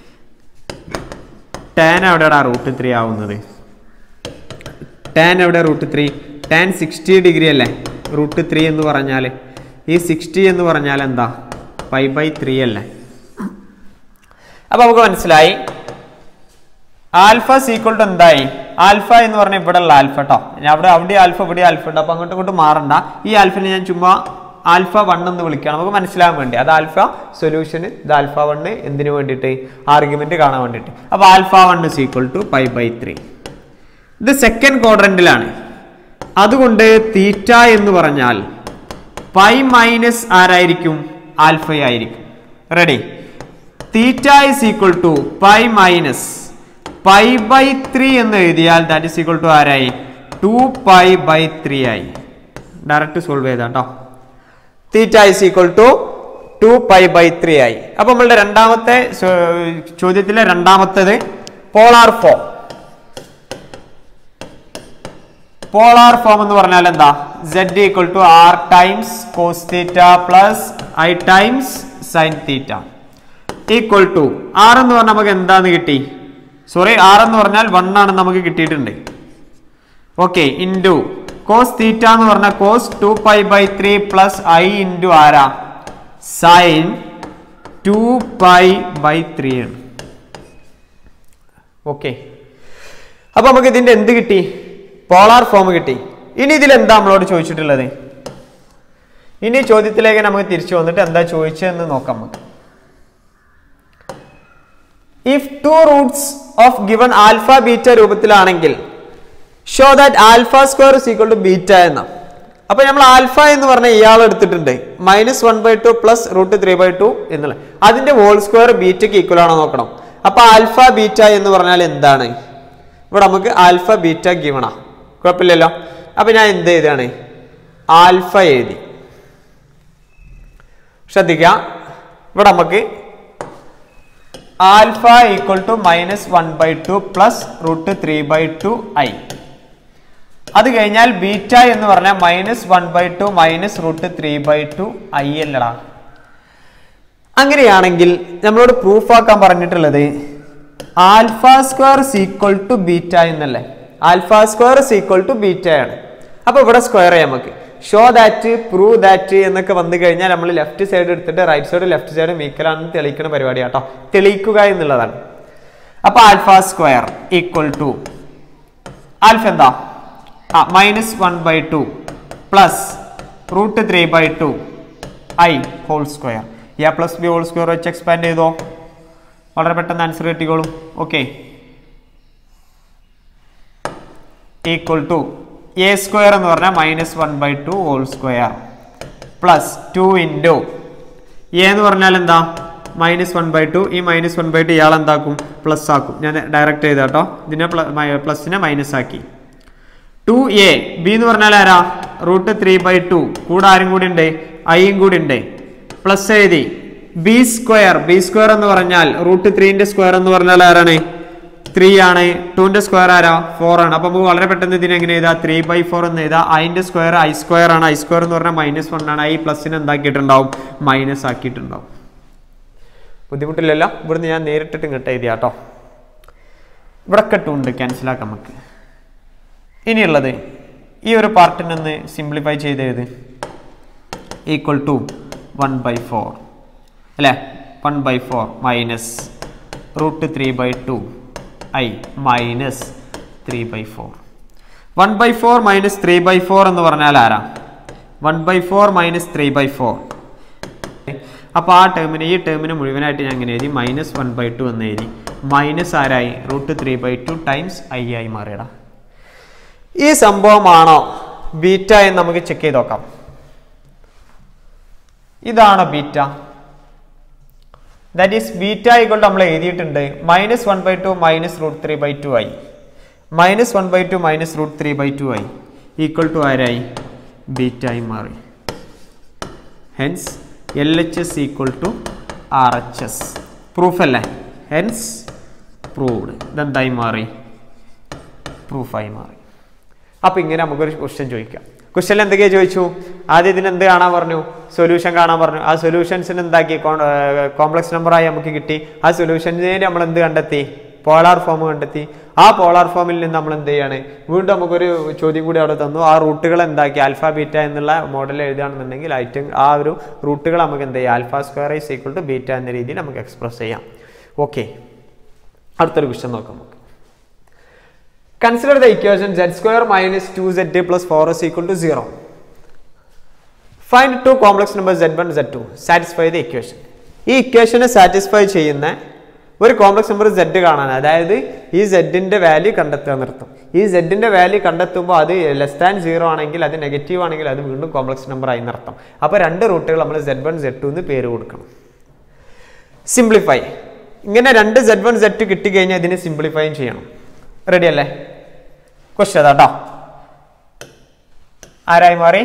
Tan എവിടെയാണ് റൂട്ട് ത്രീ ആവുന്നത്? ടാൻ എവിടെ? Root three. Tan sixty degree അല്ലേ റൂട്ട് ത്രീ എന്ന് പറഞ്ഞാൽ. ഈ സിക്സ്റ്റി എന്ന് പറഞ്ഞാൽ എന്താ? പൈ ബൈ ത്രീ അല്ലേ. അപ്പൊ നമുക്ക് മനസ്സിലായി ആൽഫ സീക്വൽ ടു എന്തായി? ആൽഫ എന്ന് പറഞ്ഞാൽ ഇവിടെ ഉള്ള ആൽഫ കേട്ടോ. ഞാൻ അവിടെ അവിടെ ആൽഫ ഇവിടെ ആൽഫ ഉണ്ട്. അപ്പൊ അങ്ങോട്ടും ഇങ്ങോട്ട് മാറണ്ട. ഈ ആൽഫിനെ ഞാൻ ചുമ്മാ ആൽഫ വൺ എന്ന് വിളിക്കണം, നമുക്ക് മനസ്സിലാകാൻ വേണ്ടി. അത് ആൽഫ സൊല്യൂഷന്, ഇത് ആൽഫ വണ്ണ് എന്തിനു വേണ്ടിയിട്ട്? ആർഗ്യുമെന്റ് കാണാൻ വേണ്ടിയിട്ട്. അപ്പൊ alpha one is equal to pi by three. ഇത് സെക്കൻഡ് ക്വാഡ്രന്റിലാണ്. അതുകൊണ്ട് തീറ്റ എന്ന് പറഞ്ഞാൽ പൈ മൈനസ് ആരായിരിക്കും? ആൽഫ ആയിരിക്കും. Ready? Theta is equal to pi minus pi by three എന്ന് എഴുതിയാൽ ദാറ്റ് ഇസ് ഈക്വൽ ടു ആരായി? ടു പൈ ബൈ ത്രീ ആയി. ഡയറക്റ്റ് സോൾവ് ചെയ്താ കേട്ടോ. Theta is equal to two pi by three ആയി. അപ്പൊ നമ്മളുടെ രണ്ടാമത്തെ ചോദ്യത്തിലെ രണ്ടാമത്തേത് പോളാർ ഫോം. പോളാർ ഫോം എന്ന് പറഞ്ഞാൽ എന്താ? z equal to r times cos theta plus i times sine theta equal to r എന്ന് പറഞ്ഞാൽ നമുക്ക് എന്താന്ന് കിട്ടി? സോറി, ആർ എന്ന് പറഞ്ഞാൽ വൺ ആണെന്ന് നമുക്ക് കിട്ടിയിട്ടുണ്ട്. ഓക്കെ, ഇൻറ്റു കോസ് തീറ്റ എന്ന് പറഞ്ഞാൽ cos two pi by three plus I into ആരാ? Sine two pi by three ആണ്. ഓക്കെ, അപ്പൊ നമുക്ക് ഇതിന്റെ എന്ത് കിട്ടി? പോളാർ ഫോം കിട്ടി. ഇനി ഇതിൽ എന്താ നമ്മളോട് ചോദിച്ചിട്ടുള്ളത്? ഇനി ചോദ്യത്തിലേക്ക് നമുക്ക് തിരിച്ചു വന്നിട്ട് എന്താ ചോദിച്ചതെന്ന് നോക്കാം നമുക്ക്. If two roots of given alpha beta രൂപത്തിലാണെങ്കിൽ show that alpha square is equal to beta എന്ന. അപ്പൊ നമ്മൾ ആൽഫ എന്ന് പറഞ്ഞ ഇയാൾ എടുത്തിട്ടുണ്ട് minus one by two plus root three by two എന്നുള്ള അതിന്റെ ഹോൾ സ്ക്വയർ ബീറ്റയ്ക്ക് ഈക്വൽ ആണോ നോക്കണം. അപ്പൊ ആൽഫ ബീറ്റ എന്ന് പറഞ്ഞാൽ എന്താണ്? ഇവിടെ നമുക്ക് ആൽഫ ബീറ്റ ഗിവണ കുഴപ്പമില്ലല്ലോ. അപ്പൊ ഞാൻ എന്ത് എഴുതാണ്? ആൽഫ എഴുതി. ശ്രദ്ധിക്കുക, ഇവിടെ നമുക്ക് alpha equal to minus one by two plus root three by two i. അത് കഴിഞ്ഞാൽ ബീറ്റ എന്ന് പറഞ്ഞാൽ minus one by two minus root three by two i അല്ലടാ. അങ്ങനെയാണെങ്കിൽ നമ്മളോട് പ്രൂഫ് ആക്കാൻ പറഞ്ഞിട്ടുള്ളത് alpha square equal to beta എന്നല്ലേ. Alpha square equal to beta ആണ്. അപ്പൊ ഇവിടെ സ്ക്വയർ ചെയ്യാം നമുക്ക്. ഷോ ദാറ്റ്, പ്രൂവ് ദാറ്റ് എന്നൊക്കെ വന്നു കഴിഞ്ഞാൽ നമ്മൾ ലെഫ്റ്റ് സൈഡ് എടുത്തിട്ട് റൈറ്റ് സൈഡ് ലെഫ്റ്റ് സൈഡ് ഈക്വലാണെന്ന് തെളിയിക്കുന്ന പരിപാടി കേട്ടോ. തെളിയിക്കുക എന്നുള്ളതാണ്. അപ്പൊ alpha square equal to alpha എന്താ? ആ minus one by two plus root three by two i whole square. A plus B whole square വെച്ച് എക്സ്പാൻഡ് ചെയ്തോ, വളരെ പെട്ടെന്ന് ആൻസർ കിട്ടിക്കോളും. Okay, equal to a square എന്ന് പറഞ്ഞാൽ minus one by two whole square plus two into A എന്ന് പറഞ്ഞാൽ എന്താ? Minus one by two. ഈ മൈനസ് വൺ ബൈ ടു ഇയാൾ എന്താക്കും? പ്ലസ് ആക്കും. ഞാൻ ഡയറക്റ്റ് ചെയ്ത കേട്ടോ. ഇതിനെ പ്ലസിനെ മൈനസ് ആക്കി. ടു എ ബി എന്ന് പറഞ്ഞാൽ ആരാ? റൂട്ട് ത്രീ ബൈ ടു കൂടെ ആരും കൂടി ഉണ്ട്? ഐയും കൂടി ഉണ്ട്. പ്ലസ് എഴുതി. ബി സ്ക്വയർ, ബി സ്ക്വയർ എന്ന് പറഞ്ഞാൽ റൂട്ട് ത്രീന്റെ സ്ക്വയർ എന്ന് പറഞ്ഞാൽ ആരാണ്? ത്രീ ആണ്. ടുവിന്റെ സ്ക്വയർ ആരാ? ഫോർ ആണ്. അപ്പൊ നമുക്ക് വളരെ പെട്ടെന്ന് ഇതിനെ എങ്ങനെ എഴുതാ? ത്രീ ബൈ ഫോർ എന്ന് എഴുതാ. അതിന്റെ സ്ക്വയർ ഐ സ്ക്വയർ ആണ്. ഐ സ്ക്വയർ എന്ന് പറഞ്ഞാൽ മൈനസ് വൺ ആണ്. ഐ പ്ലസിന് എന്താക്കിയിട്ടുണ്ടാവും? മൈനസ് ആക്കിയിട്ടുണ്ടാവും. ബുദ്ധിമുട്ടില്ലല്ലോ. ഇവിടുന്ന് ഞാൻ നേരിട്ടിട്ട് ഇങ്ങോട്ട് എഴുതിയാ കേട്ടോ. ഇവിടെ കെട്ടുണ്ട്, ക്യാൻസൽ ആക്കാം നമുക്ക്. ഇനിയുള്ളത് ഈ ഒരു പാർട്ടിനൊന്ന് സിംപ്ലിഫൈ ചെയ്ത് എഴുത്. Equal to one by four അല്ലേ? One by four minus root three by two i minus three by four. One by four minus three by four എന്ന് പറഞ്ഞാൽ ആരാ? One by four minus three by four. അപ്പോൾ ആ ടേമിന് ഈ ടേമിന് മുഴുവനായിട്ട് ഞാൻ എങ്ങനെ എഴുതി? മൈനസ് വൺ ബൈ ടു എന്ന് എഴുതി. മൈനസ് ആരായി? Root three by two times i ആയി മാറിയടാ. ഈ സംഭവമാണോ ബീറ്റ എന്ന് നമുക്ക് ചെക്ക് ചെയ്ത് നോക്കാം. ഇതാണോ beta? That is beta equal to നമ്മൾ എഴുതിയിട്ടുണ്ട് minus one by two minus root three by two ആയി. Minus one by two minus root three by two ആയി ഈക്വൽ ടു ആരായി? ബീറ്റ ആയി മാറി. Hence L H S equal to R H S. Proof അല്ലേ? Hence proved. ഇതെന്തായി മാറി? പ്രൂഫായി മാറി. അപ്പൊ ഇങ്ങനെ നമുക്കൊരു ക്വസ്റ്റ്യൻ ചോദിക്കാം. ക്വസ്റ്റ്യൻ എന്തൊക്കെയാ ചോദിച്ചു? ആദ്യം ഇതിന് എന്ത് കാണാൻ പറഞ്ഞു? സൊല്യൂഷൻ കാണാൻ പറഞ്ഞു. ആ സൊല്യൂഷൻസിന് എന്താക്കി? കോംപ്ലക്സ് നമ്പറായി നമുക്ക് കിട്ടി. ആ സൊല്യൂഷൻസിനെ നമ്മൾ എന്ത് കണ്ടെത്തി? പോളാർ ഫോം കണ്ടെത്തി. ആ പോളാർ ഫോമിൽ നിന്ന് നമ്മൾ എന്ത് ചെയ്യാണ്? വീണ്ടും നമുക്കൊരു ചോദ്യം കൂടി അവിടെ തന്നു. ആ റൂട്ടുകൾ എന്താക്കി? ആൽഫ ബീറ്റ എന്നുള്ള മോഡൽ എഴുതുകയാണെന്നുണ്ടെങ്കിൽ ഐറ്റം ആ ഒരു റൂട്ടുകൾ നമുക്ക് എന്ത് ചെയ്യാം? Alpha square is equal to beta എന്ന രീതിയിൽ നമുക്ക് എക്സ്പ്രസ് ചെയ്യാം. ഓക്കെ, അടുത്തൊരു ക്വസ്റ്റ്യൻ നോക്കാം നമുക്ക്. Consider the equation z square minus two z plus four is equal to zero. Find two complex numbers z one z two. Satisfy the equation. ഈ ഇക്വേഷനെ satisfy ചെയ്യുന്ന ഒരു കോംപ്ലക്സ് നമ്പർ z കാണാൻ, അതായത് ഈ z-ന്റെ value കണ്ടെത്തുക എന്നർത്ഥം. ഈ z-ന്റെ വാല്യൂ കണ്ടെത്തുമ്പോൾ അത് ലെസ് ദാൻ സീറോ ആണെങ്കിൽ, അത് നെഗറ്റീവ് ആണെങ്കിൽ അത് വീണ്ടും കോംപ്ലക്സ് നമ്പർ ആയി എന്നർത്ഥം. അപ്പോൾ രണ്ട് റൂട്ടുകൾ നമ്മൾ z one z two എന്ന് പേര് കൊടുക്കണം. സിംപ്ലിഫൈ. ഇങ്ങനെ രണ്ട് z one z two കിട്ടിക്കഴിഞ്ഞാൽ ഇതിനെ സിംപ്ലിഫൈയും ചെയ്യണം. റെഡി അല്ലേ? ക്വസ്റ്റ്യൻ അതാട്ടോ. ആരായി മാറി?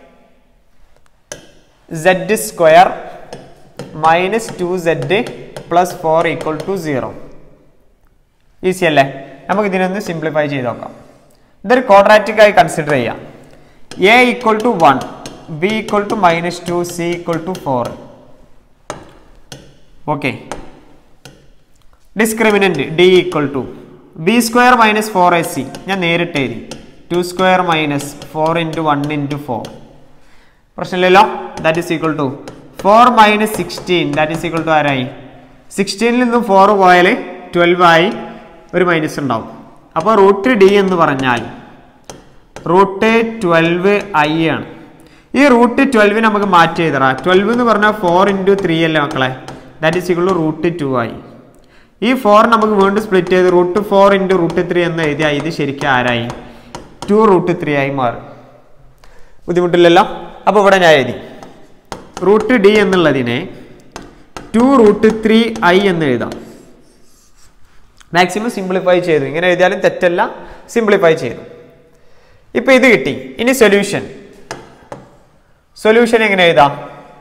z square minus two z plus four equal to zero. Easy അല്ലേ? നമുക്ക് ഇതിനൊന്ന് സിംപ്ലിഫൈ ചെയ്ത് നോക്കാം. ഇതൊരു ക്വാഡ്രാറ്റിക് ആയി കൺസിഡർ ചെയ്യാം. A equal to one, B equal to minus two, c equal to four. Okay, discriminant D equal to B square minus four A c. ഞാൻ നേരിട്ട് എഴുതി. Two square minus four into one into four. പ്രശ്നമില്ലല്ലോ. That is equal to four minus sixteen. That is equal to ആരായി? സിക്സ്റ്റീനിൽ നിന്നും four പോയാൽ twelve ആയി, ഒരു മൈനസ് ഉണ്ടാവും. അപ്പോൾ റൂട്ട് ഡി എന്ന് പറഞ്ഞാൽ റൂട്ട് ട്വൽവ് ഐ ആണ്. ഈ റൂട്ട് ട്വൽവ് നമുക്ക് മാറ്റി എഴുതറാം. ട്വൽവ് എന്ന് പറഞ്ഞാൽ ഫോർ ഇൻറ്റു ത്രീ അല്ലേ മക്കളെ, that is equal to root two ആയി. ഈ ഫോർ നമുക്ക് വീണ്ടും സ്പ്ലിറ്റ് ചെയ്ത് root four into root three എന്ന് എഴുതിയാൽ ഇത് ശരിക്കും ആരായി, ടു റൂട്ട് ത്രീ ആയി മാറും. ബുദ്ധിമുട്ടില്ലല്ലോ. അപ്പോൾ ഇവിടെ ഞാൻ എഴുതി റൂട്ട് ഡി എന്നുള്ളതിനെ ടു റൂട്ട് ത്രീ ഐ എന്ന് എഴുതാം. മാക്സിമം സിംപ്ലിഫൈ ചെയ്തു. ഇങ്ങനെ എഴുതിയാലും തെറ്റല്ല, സിംപ്ലിഫൈ ചെയ്തു. ഇപ്പം ഇത് കിട്ടി. ഇനി സൊല്യൂഷൻ സൊല്യൂഷൻ എങ്ങനെ എഴുതാം?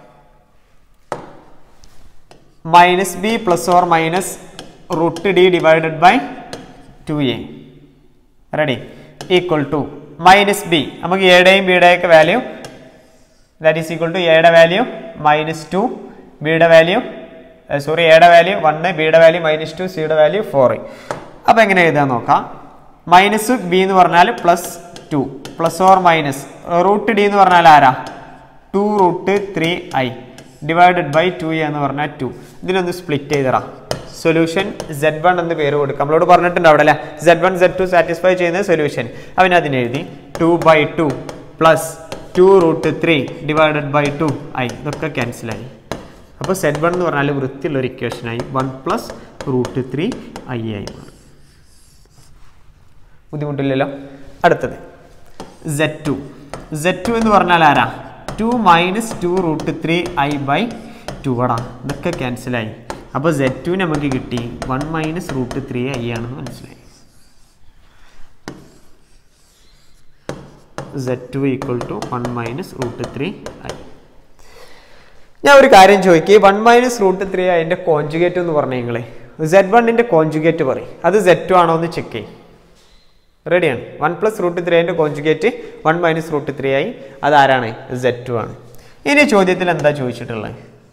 Minus B plus or minus root D divided by two a ready equal to minus b. നമുക്ക് എയുടെയും ബിയുടെയും ഒക്കെ value that is equal to എയുടെ വാല്യൂ മൈനസ് ടു, ബിയുടെ വാല്യൂ സോറി എയുടെ വാല്യൂ വണ്ണ്, ബിയുടെ വാല്യൂ മൈനസ് ടു, സിയുടെ value four. അപ്പോൾ എങ്ങനെ എഴുതാൻ നോക്കാം. മൈനസ് ബി എന്ന് പറഞ്ഞാൽ plus two plus or minus root D എന്ന് പറഞ്ഞാൽ ആരാ, two root three i divided by two a എന്ന് പറഞ്ഞാൽ ടു. ഇതിനൊന്ന് സ്പ്ലിറ്റ് ചെയ്തറാം. സൊല്യൂഷൻ സെഡ് വൺ എന്ന് പേര് കൊടുക്കാം. നമ്മളോട് പറഞ്ഞിട്ടുണ്ട് അവിടെ അല്ലേ, z one z two satisfy ചെയ്യുന്ന സൊല്യൂഷൻ. അവൻ അതിനെഴുതി two by two plus two root three divided by two i. ഇതൊക്കെ ക്യാൻസലായി. അപ്പോൾ സെഡ് വൺ എന്ന് പറഞ്ഞാൽ വൃത്തിയുള്ളൊരു ഇക്വേഷനായി. One plus root three I ആയി മാറും. ബുദ്ധിമുട്ടില്ലല്ലോ. അടുത്തത് സെഡ് ടു. സെഡ് ടു എന്ന് പറഞ്ഞാൽ ആരാ, two minus two root three i by two. അടാ ഇതൊക്കെ ക്യാൻസലായി. അപ്പോൾ സെഡ് ടു നമുക്ക് കിട്ടി one minus root three i ആണെന്ന് മനസ്സിലായി. Z two equal to one minus root three i. ഞാൻ ഒരു കാര്യം ചോദിക്കുക, വൺ മൈനസ് റൂട്ട് ത്രീ അതിൻ്റെ കോൺജുഗേറ്റ് എന്ന് പറഞ്ഞു നിങ്ങൾ സെഡ് വണ്ണിൻ്റെ കോൺജുഗേറ്റ് പറയും. അത് സെഡ് ടു ആണോ എന്ന് ചെക്ക് ചെയ്യും. റെഡിയാണ്. വൺ പ്ലസ് റൂട്ട് ത്രീ അതിൻ്റെ conjugate one minus root three ആയി. അതാരാണ്, സെഡ് ടു ആണ്. ഇനി ചോദ്യത്തിൽ എന്താ ചോദിച്ചിട്ടുള്ളത്,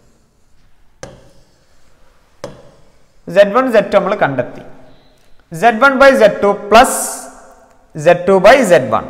സെഡ് വൺ സെഡ് ടു നമ്മൾ കണ്ടെത്തി. Z one by z two plus z two by z one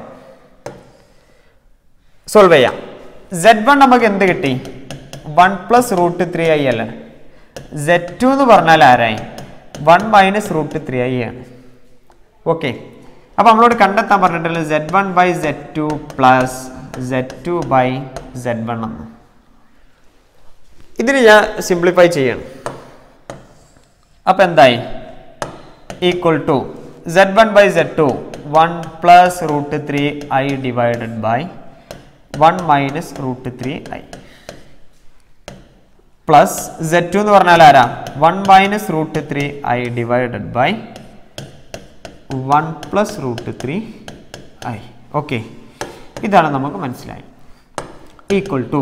solve ചെയ്യാം. സെഡ് വൺ നമുക്ക് എന്ത് കിട്ടി, one plus root three i അല്ല. സെഡ് ടു എന്ന് പറഞ്ഞാൽ ആരായി, one minus root three i ആണ്. ഓക്കെ. അപ്പോൾ നമ്മളോട് കണ്ടെത്താൻ പറഞ്ഞിട്ടുള്ളത് z one by z two plus z two by z one എന്ന്. ഇതിന് ഞാൻ സിംപ്ലിഫൈ ചെയ്യണം. അപ്പം എന്തായി, equal to z one by z two one plus root three i divided by one minus root three i plus z two എന്ന് പറഞ്ഞാൽ ആരാ, one minus root three i divided by one plus root three i. Okay, ഇതാണ് നമുക്ക് മനസ്സിലായി. Equal to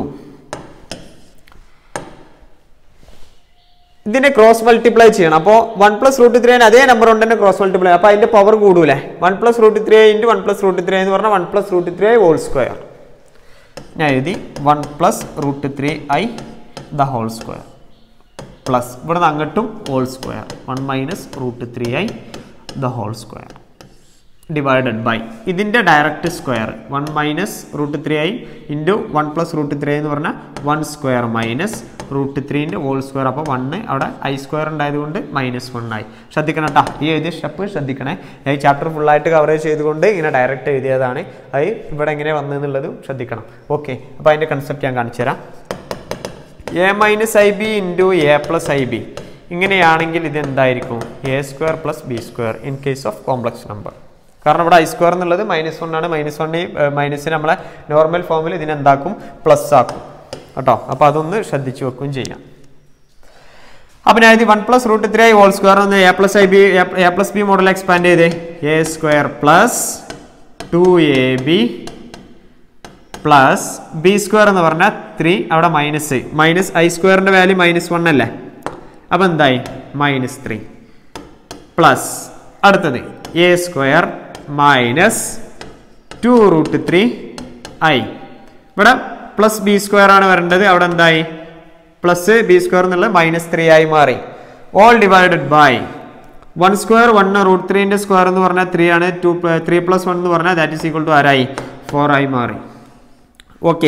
ഇതിനെ cross multiply ചെയ്യണം. അപ്പോൾ one plus root three അതേ നമ്പർ കൊണ്ട് തന്നെ ക്രോസ് മൾട്ടിപ്ലൈ, അപ്പോൾ അതിന്റെ പവർ കൂടൂലേ. One plus root three into one plus root three എന്ന് പറഞ്ഞാൽ one plus root three I whole square. ഞാൻ എഴുതി one plus root three i the whole square plus ഇവിടെ നിന്ന് അങ്ങോട്ടും whole square one minus root three i the whole square divided by ഇതിൻ്റെ direct square one minus root three i into one plus root three എന്ന് പറഞ്ഞാൽ one square minus root ത്രീൻ്റെ whole square. അപ്പോൾ one അവിടെ i square ഉണ്ടായതുകൊണ്ട് minus one ആയി. ശ്രദ്ധിക്കണം കേട്ടോ, ഈ എഴുതിയ സ്റ്റെപ്പ് ശ്രദ്ധിക്കണേ. ഈ ചാപ്റ്റർ ഫുള്ളായിട്ട് കവറേജ് ചെയ്തുകൊണ്ട് ഇങ്ങനെ ഡയറക്റ്റ് എഴുതിയതാണ്. അത് ഇവിടെ എങ്ങനെ വന്നതെന്നുള്ളത് ശ്രദ്ധിക്കണം. ഓക്കെ, അപ്പോൾ അതിൻ്റെ കൺസെപ്റ്റ് ഞാൻ കാണിച്ചു തരാം. A minus i b into a plus I b ഇങ്ങനെയാണെങ്കിൽ ഇത് എന്തായിരിക്കും, a square plus B square in case of complex number. കാരണം ഇവിടെ ഐ സ്ക്വയർ എന്നുള്ളത് മൈനസ് വൺ ആണ്. മൈനസ് വൺ മൈനസിന് നമ്മളെ നോർമൽ ഫോമിൽ ഇതിനെന്താക്കും, പ്ലസ് ആക്കും കേട്ടോ. അപ്പോൾ അതൊന്ന് ശ്രദ്ധിച്ചു വെക്കുകയും ചെയ്യാം. അപ്പം ഞാൻ ഇത് one plus root three I whole square ഒന്ന് A plus I B A plus B model expand ചെയ്തേ. A square plus two A B plus B square എന്ന് പറഞ്ഞാൽ ത്രീ, അവിടെ മൈനസ് മൈനസ് ഐ സ്ക്വയറിൻ്റെ വാല്യൂ മൈനസ് വൺ അല്ലേ. അപ്പം എന്തായി, minus three plus അടുത്തത് A square minus two root three I. ഇവിടെ പ്ലസ് ബി സ്ക്വയർ ആണ് വരേണ്ടത്. അവിടെ എന്തായി, പ്ലസ് ബി സ്ക്വയർ എന്നുള്ളത് മൈനസ് ത്രീ ആയി മാറി. All divided by one square one root ത്രീൻ്റെ സ്ക്വയർ എന്ന് പറഞ്ഞാൽ ത്രീ ആണ്. ടു ത്രീ പ്ലസ് വൺ എന്ന് പറഞ്ഞാൽ ദാറ്റ് ഈസ് ഈക്വൽ ടു ആരായി, ഫോർ ആയി മാറി. ഓക്കെ,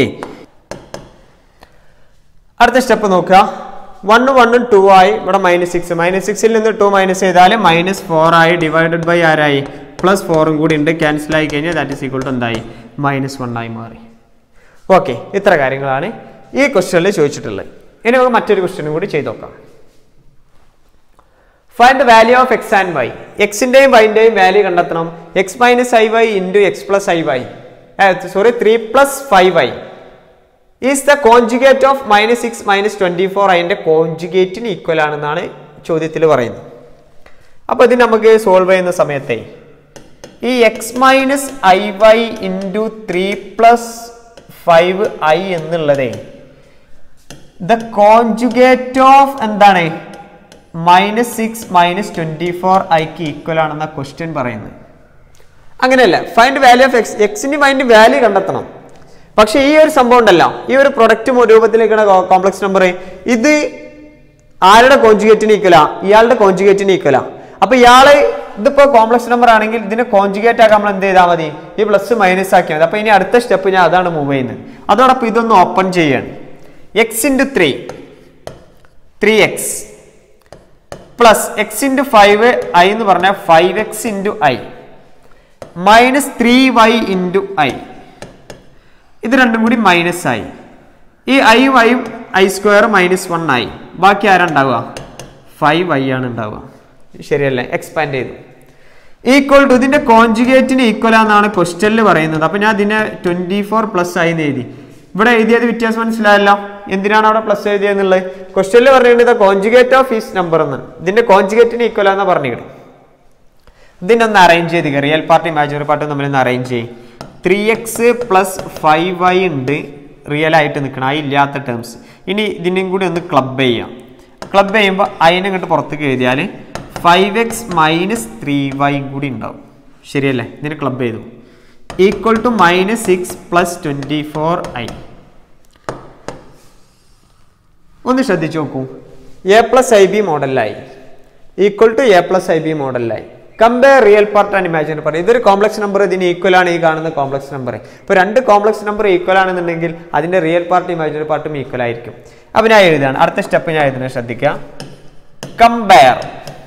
അടുത്ത സ്റ്റെപ്പ് നോക്കുക. വണ്ണും വണ്ണും ടു ആയി. ഇവിടെ മൈനസ് സിക്സ് മൈനസ് സിക്സിൽ നിന്ന് ടു മൈനസ് ചെയ്താൽ മൈനസ് ഫോർ ആയി ഡിവൈഡഡ് ബൈ ആരായി, പ്ലസ് ഫോറും കൂടി ഉണ്ട്, ക്യാൻസൽ ആയി കഴിഞ്ഞാൽ ദാറ്റ് ഈസ് ഈക്വൽ ടു എന്തായി മൈനസ് വൺ ആയി മാറി. ഓക്കെ, ഇത്ര കാര്യങ്ങളാണ് ഈ ക്വസ്റ്റ്യനിൽ ചോദിച്ചിട്ടുള്ളത്. ഇനി നമുക്ക് മറ്റൊരു ക്വസ്റ്റ്യനും കൂടി ചെയ്ത് നോക്കാം. Find the value of X and Y. എക്സിന്റെയും വൈന്റെയും വാല്യൂ കണ്ടെത്തണം. X minus I Y into X plus I Y sorry three plus five Y is the conjugate of minus six minus twenty four അതിന്റെ കോൺജുഗേറ്റിന് equal ആണെന്നാണ് ചോദ്യത്തിൽ പറയുന്നത്. അപ്പൊ ഇത് നമുക്ക് സോൾവ് ചെയ്യുന്ന സമയത്തെ ഈ X minus I Y into three plus five I എന്നുള്ളതേ ദ കോൺജുഗേറ്റ് ഓഫ് എന്താണ് minus six minus twenty four ഐക്ക് ഈക്വൽ ആണെന്ന ക്വസ്റ്റ്യൻ പറയുന്നത്. അങ്ങനെയല്ല, ഫൈൻഡ് വാല്യൂ ഓഫ് എക്സ്, എക്സിന്റെ വൈൻ്റെ വാല്യൂ കണ്ടെത്തണം. പക്ഷെ ഈ ഒരു സംഭവം ഉണ്ടല്ലോ, ഈ ഒരു പ്രൊഡക്റ്റ് രൂപത്തിലേക്കാണ് കോംപ്ലക്സ് നമ്പർ, ഇത് ആരുടെ കോൺജുഗേറ്റിന് ഈക്വലാ? ഇയാളുടെ കോൺജുഗേറ്റിന് ഈക്വലാ. അപ്പൊ ഇയാള് ഇതിപ്പോ കോംപ്ലക്സ് നമ്പർ ആണെങ്കിൽ ഇതിനെ കോൺജുഗേറ്റ് ആക്കാൻ നമ്മൾ എന്ത് ചെയ്താൽ മതി? ഈ പ്ലസ് മൈനസ് ആക്കിയാൽ മതി. അപ്പൊ ഇനി അടുത്ത സ്റ്റെപ്പ് ഞാൻ അതാണ് മൂവ് ചെയ്യുന്നത്. അതോടൊപ്പം ഇതൊന്ന് ഓപ്പൺ ചെയ്യാണ്. X into three three X plus X into five I എന്ന് പറഞ്ഞാൽ five X into I minus three Y into I. ഇത് രണ്ടും കൂടി മൈനസ് ആയി. ഈ ഐയും ഐയും ഐ സ്ക്വയർ മൈനസ് വൺ ആയി. ബാക്കി ആരാ ഉണ്ടാവുക? ഫൈവ് ഐ ആണ് ഉണ്ടാവുക. ശരിയല്ലേ? എക്സ്പാൻഡ് ചെയ്തു. ഈക്വൽ ടു ഇതിന്റെ കോൺജുഗേറ്റിന് ഈക്വൽ ആണെന്നാണ് ക്വസ്റ്റ്യനിൽ പറയുന്നത്. അപ്പൊ ഞാൻ ഇതിനെ ട്വന്റി ഫോർ പ്ലസ് ആയി എഴുതി. ഇവിടെ എഴുതിയത് വ്യത്യാസം മനസ്സിലായല്ലോ. എന്തിനാണ് അവിടെ പ്ലസ് എഴുതിയെന്നുള്ളത്? ക്വസ്റ്റ്യനിൽ പറഞ്ഞിട്ടുണ്ട് കോൺജുഗേറ്റ് ഓഫ് ഈസ് നമ്പർ എന്ന്. ഇതിന്റെ കോൺജുഗേറ്റിന് ഈക്വൽ ആണെന്നാ പറഞ്ഞിട്ട് ഇതിനെ ഒന്ന് അറേഞ്ച് ചെയ്ത് റിയൽ പാർട്ട് ഇമാജിനറി പാർട്ട് നമ്മളൊന്ന് അറേഞ്ച് ചെയ്യും. Three X plus five Y ഉണ്ട് റിയൽ ആയിട്ട് നിൽക്കണം, ഐ ഇല്ലാത്ത ടേംസ്. ഇനി ഇതിനെയും കൂടി ഒന്ന് ക്ലബ് ചെയ്യാം. ക്ലബ് ചെയ്യുമ്പോൾ അതിനെ ഇങ്ങോട്ട് പുറത്തേക്ക് എഴുതിയാൽ five X minus three Y കൂടി ഉണ്ടാവും. ശരിയല്ലേ? ഇതിന് ക്ലബ് ചെയ്തു. Equal to minus six plus twenty four I. ഒന്ന് ശ്രദ്ധിച്ചു നോക്കൂ. എ പ്ലസ് ഐ ബി മോഡലായി. Equal to A plus I B മോഡലായി. Compare real part and imaginary part. ഇതൊരു കോംപ്ലക്സ് നമ്പർ, ഇതിന് ഈക്വൽ ആണ് ഈ കാണുന്ന കോംപ്ലക്സ് നമ്പർ. ഇപ്പൊ രണ്ട് കോംപ്ലക്സ് നമ്പർ ഈക്വൽ ആണെന്നുണ്ടെങ്കിൽ അതിന്റെ റിയൽ പാർട്ട് ഇമാജിനറി പാർട്ടും ഈക്വൽ ആയിരിക്കും. അപ്പൊ ഞാൻ എഴുതാണ്. അടുത്ത സ്റ്റെപ്പ് ഞാൻ എഴുതുന്നത് ശ്രദ്ധിക്കുക. Compare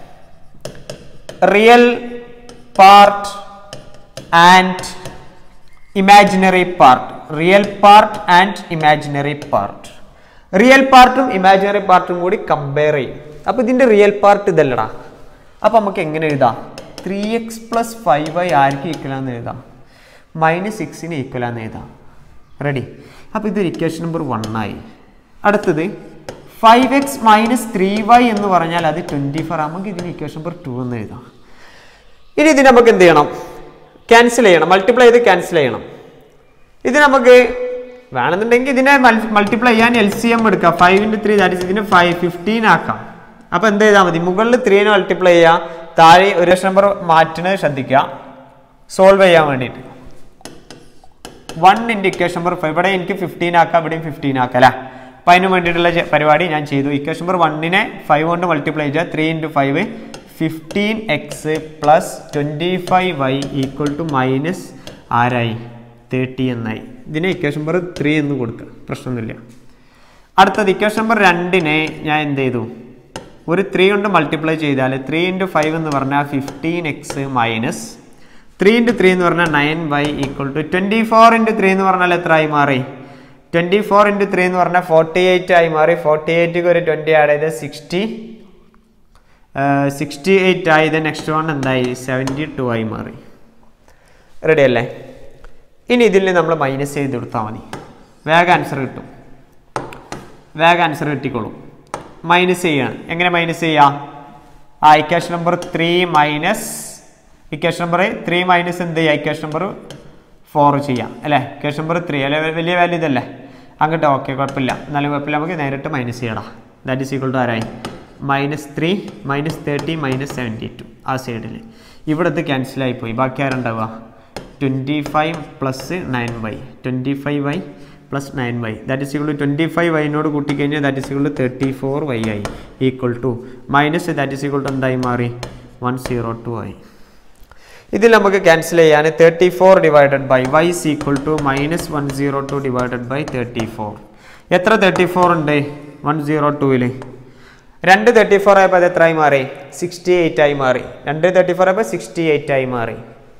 real part and imaginary part. Real part and imaginary part. Real പാർട്ടും ഇമാജിനറി പാർട്ടും കൂടി കമ്പയർ ചെയ്യും. അപ്പൊ ഇതിന്റെ റിയൽ പാർട്ട് ഇതല്ലടാ. അപ്പൊ നമുക്ക് എങ്ങനെ എഴുതാം? Three X plus five Y ആർക്ക് ഈക്വലാന്ന് എഴുതാം? മൈനസ് സിക്സിന് ഈക്വലാന്ന് എഴുതാം. റെഡി? അപ്പൊ ഇതൊരു ഇക്വേഷൻ നമ്പർ വൺ ആയി. അടുത്തത് five X minus three Y എന്ന് പറഞ്ഞാൽ അത് ട്വന്റി ഫോർ. നമുക്ക് ഇതിന് ഇക്വേഷൻ നമ്പർ ടു എന്ന് എഴുതാം. ഇനി ഇത് നമുക്ക് എന്ത് ചെയ്യണം? ക്യാൻസൽ ചെയ്യണം. മൾട്ടിപ്ലൈ ചെയ്ത് ക്യാൻസൽ ചെയ്യണം. ഇത് നമുക്ക് വേണമെന്നുണ്ടെങ്കിൽ ഇതിനെ മൾട്ടിപ്ലൈ ചെയ്യാൻ എൽ സി എം എടുക്കാം. Five into three that is ഇതിന് ഫൈവ് ഫിഫ്റ്റീൻ ആക്കാം. അപ്പൊ എന്ത് ചെയ്താൽ മതി? മുകളിൽ ത്രീനെ മൾട്ടിപ്ലൈ ചെയ്യാം, താഴെ ഒരു നമ്പർ മാറ്റുന്നത് ശ്രദ്ധിക്കുക സോൾവ് ചെയ്യാൻ വേണ്ടിയിട്ട്. One into equation number five. ഇവിടെ എനിക്ക് ഫിഫ്റ്റീൻ ആക്കാം, ഇവിടെയും ഫിഫ്റ്റീൻ ആക്കാം അല്ലേ? അപ്പൊ അതിന് വേണ്ടിയിട്ടുള്ള പരിപാടി ഞാൻ ചെയ്തു. ഇക്വേഷൻ നമ്പർ വണ്ണിനെ ഫൈവ് കൊണ്ട് മൾട്ടിപ്ലൈ ചെയ്യുക. Three into five fifteen X plus twenty five Y equal to minus ആരായി? തേർട്ടി എന്നായി. ഇതിനെ ഇക്വേഷൻ നമ്പർ ത്രീ എന്ന് കൊടുക്കുക, പ്രശ്നമൊന്നുമില്ല. അടുത്തത് ഇക്വേഷൻ നമ്പർ രണ്ടിനെ ഞാൻ എന്ത് ചെയ്തു? ഒരു ത്രീ കൊണ്ട് മൾട്ടിപ്ലൈ ചെയ്താൽ ത്രീ ഇൻറ്റു ഫൈവ് എന്ന് പറഞ്ഞാൽ fifteen X minus three into three എന്ന് പറഞ്ഞാൽ nine Y equal to twenty four into three എന്ന് പറഞ്ഞാൽ എത്ര ആയി മാറി? ട്വന്റി ഫോർ ഇൻറ്റു ത്രീ എന്ന് പറഞ്ഞാൽ ഫോർട്ടി എയ്റ്റ് ആയി മാറി. ഫോർട്ടി എയ്റ്റിക്ക് ഒരു ട്വന്റി ആഡ് ചെയ്ത് സിക്സ്റ്റി സിക്സ്റ്റി എയ്റ്റ് ആയി. ഇത് നെക്സ്റ്റ് വൺ എന്തായി? സെവൻറ്റി ടു ആയി മാറി. റെഡി അല്ലേ? ഇനി ഇതിൽ നമ്മൾ മൈനസ് ചെയ്ത് കൊടുത്താൽ മതി, വേഗം ആൻസർ കിട്ടും. വേഗം ആൻസർ കിട്ടിക്കോളും. മൈനസ് ചെയ്യാണ്. എങ്ങനെ മൈനസ് ചെയ്യാം? ആ equation number three minus equation number three minus എന്ത് ചെയ്യുക? ഇക്വേഷൻ നമ്പർ ഫോർ ചെയ്യാം അല്ലേ? ഇക്വേഷൻ നമ്പർ ത്രീ അല്ലെ? വലിയ വാല്യൂ ഇതല്ലേ? അങ്ങോട്ട് ഓക്കെ, കുഴപ്പമില്ല. എന്നാലും കുഴപ്പമില്ല, നമുക്ക് നേരിട്ട് മൈനസ് ചെയ്യണം. ദാറ്റ് ഈസ് ഈക്വൽ ടു ആരായി? Minus three minus thirty minus seventy two. ആ സൈഡിൽ ഇവിടുത്തെ ക്യാൻസൽ ആയിപ്പോയി. ബാക്കി ആരുണ്ടാവുക? Twenty five plus nine Y. Twenty five Y plus nine Y that is equal to twenty five വൈനോട് കൂട്ടിക്കഴിഞ്ഞാൽ that is equal to thirty four Y ആയി. Equal to minus that is equal to എന്തായി മാറി? One zero to ആയി. ഇതിൽ നമുക്ക് cancel ചെയ്യാൻ thirty four divided by Y is equal to minus one zero two divided by thirty four. എത്ര thirty four ഉണ്ട് one zero ടുവിൽ? രണ്ട് തേർട്ടി ഫോർ ആയപ്പോൾ അത് എത്ര ആയി മാറി? സിക്സ്റ്റി എയ്റ്റ് ആയി മാറി. രണ്ട് തേർട്ടി ഫോർ ആയപ്പോൾ സിക്സ്റ്റി എയ്റ്റ് ആയി മാറി.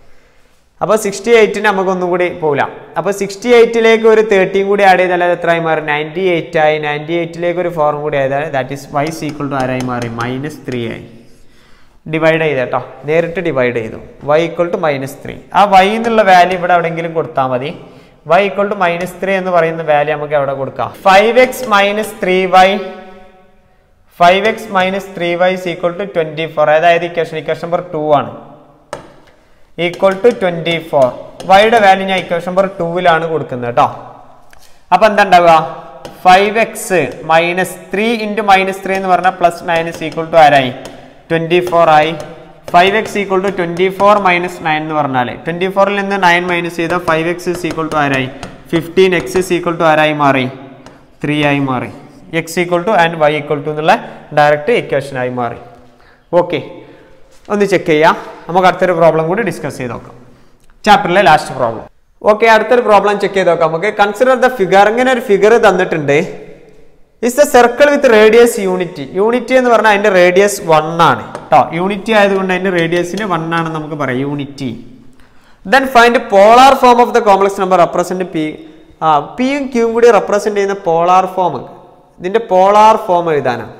അപ്പോൾ സിക്സ്റ്റി എയ്റ്റിന് നമുക്ക് ഒന്നും കൂടി പോകില്ല. അപ്പോൾ സിക്സ്റ്റി എയ്റ്റിലേക്ക് ഒരു തേർട്ടീൻ കൂടി ആഡ് ചെയ്താൽ അത് എത്രയായി മാറി? നയൻറ്റി എയ്റ്റ് ആയി. നയൻറ്റി എയ്റ്റിലേക്ക് ഒരു ഫോറും കൂടി ആയതാൽ that is Y equal to ആരായി മാറി? മൈനസ് ത്രീ ആയി. ഡിവൈഡ് ചെയ്ത് കേട്ടോ, നേരിട്ട് ഡിവൈഡ് ചെയ്തു. Y equal to minus three. ആ വൈ എന്നുള്ള വാല്യൂ ഇവിടെ എവിടെയെങ്കിലും കൊടുത്താൽ മതി. Y equal to minus three എന്ന് പറയുന്ന വാല്യൂ നമുക്ക് എവിടെ കൊടുക്കാം? Five X minus three Y five X minus three Y equal to twenty four. അതായത് ഇക്വേഷൻ ഇക്വേഷൻ നമ്പർ ടു ആണ്. Equal to twenty four. വൈയുടെ വാല്യൂ ഞാൻ ഇക്വേഷൻ നമ്പർ ടൂവിലാണ് കൊടുക്കുന്നത് കേട്ടോ. അപ്പൊ എന്താ ഉണ്ടാവുക? Five X minus three into minus three എന്ന് പറഞ്ഞാൽ പ്ലസ് മൈനസ് ഈക്വൽ ടു ആരായി? ട്വന്റി ഫോർ ആയി. Five X equal to twenty four minus nine എന്ന് പറഞ്ഞാൽ ട്വന്റി ഫോറിൽ നിന്ന് നയൻ മൈനസ് ചെയ്താൽ ഫൈവ് എക്സ് ഈക്വൽ ടു ആരായി? ഫിഫ്റ്റീൻ. എക്സ് ഈക്വൽ ടു ആരായി മാറി? ത്രീ ആയി മാറി. X equal to and Y equal to എന്നുള്ള ഡയറക്റ്റ് ഇക്വേഷനായി മാറി. ഓക്കെ, ഒന്ന് ചെക്ക് ചെയ്യാം. നമുക്ക് അടുത്തൊരു പ്രോബ്ലം കൂടി ഡിസ്കസ് ചെയ്ത് നോക്കാം. ചാപ്റ്ററിലെ ലാസ്റ്റ് പ്രോബ്ലം. ഓക്കെ, അടുത്തൊരു പ്രോബ്ലം ചെക്ക് ചെയ്ത് നോക്കാം. നമുക്ക് കൺസിഡർ ദ ഫിഗർ. ഇങ്ങനെ ഒരു ഫിഗർ തന്നിട്ടുണ്ട്. Is a circle with radius unity. Unity എന്ന് പറഞ്ഞാൽ അതിന്റെ റേഡിയസ് വൺ ആണ് കേട്ടോ. യൂണിറ്റി ആയതുകൊണ്ട് അതിന്റെ റേഡിയസിന് വൺ ആണെന്ന് നമുക്ക് പറയാം, unity. Then find polar form of the complex number represent P. ആ പിയും ക്യൂയും കൂടി റെപ്രസെന്റ് ചെയ്യുന്ന പോളാർ ഫോം. ഇതിന്റെ പോളാർ ഫോം എഴുതാനാണ്.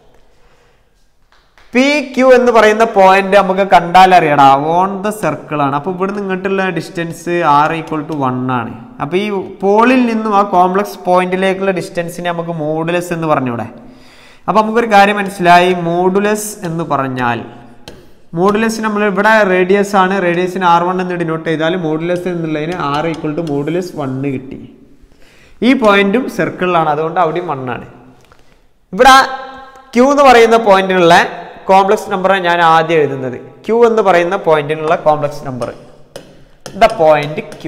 പി ക്യൂ എന്ന് പറയുന്ന പോയിന്റ് നമുക്ക് കണ്ടാൽ അറിയടാ, ഓൺ ദ സർക്കിൾ ആണ്. അപ്പൊ ഇവിടെ നിങ്ങോട്ടുള്ള distance R equal to one ആണ്. അപ്പൊ ഈ പോളിൽ നിന്നും ആ കോംപ്ലക്സ് പോയിന്റിലേക്കുള്ള ഡിസ്റ്റൻസിനെ നമുക്ക് മോഡുലസ് എന്ന് പറഞ്ഞൂടെ. അപ്പൊ നമുക്കൊരു കാര്യം മനസ്സിലായി. മോഡുലസ് എന്ന് പറഞ്ഞാൽ മോഡുലസ് നമ്മൾ ഇവിടെ റേഡിയസ് ആണ്. റേഡിയസിന് ആർ വൺ എന്ന് ഡിനോട്ട് ചെയ്താൽ മോഡുലസ് എന്നുള്ളതിന് R equal to modulus one കിട്ടി. ഈ പോയിന്റും സർക്കിളിലാണ്, അതുകൊണ്ട് അവിടെയും വൺ ആണ്. ഇവിടെ ക്യൂ എന്ന് പറയുന്ന പോയിന്റിനുള്ള കോംപ്ലക്സ് നമ്പർ ഞാൻ ആദ്യം എഴുതുന്നത്. ക്യൂ എന്ന് പറയുന്ന പോയിന്റിനുള്ള complex number the point Q.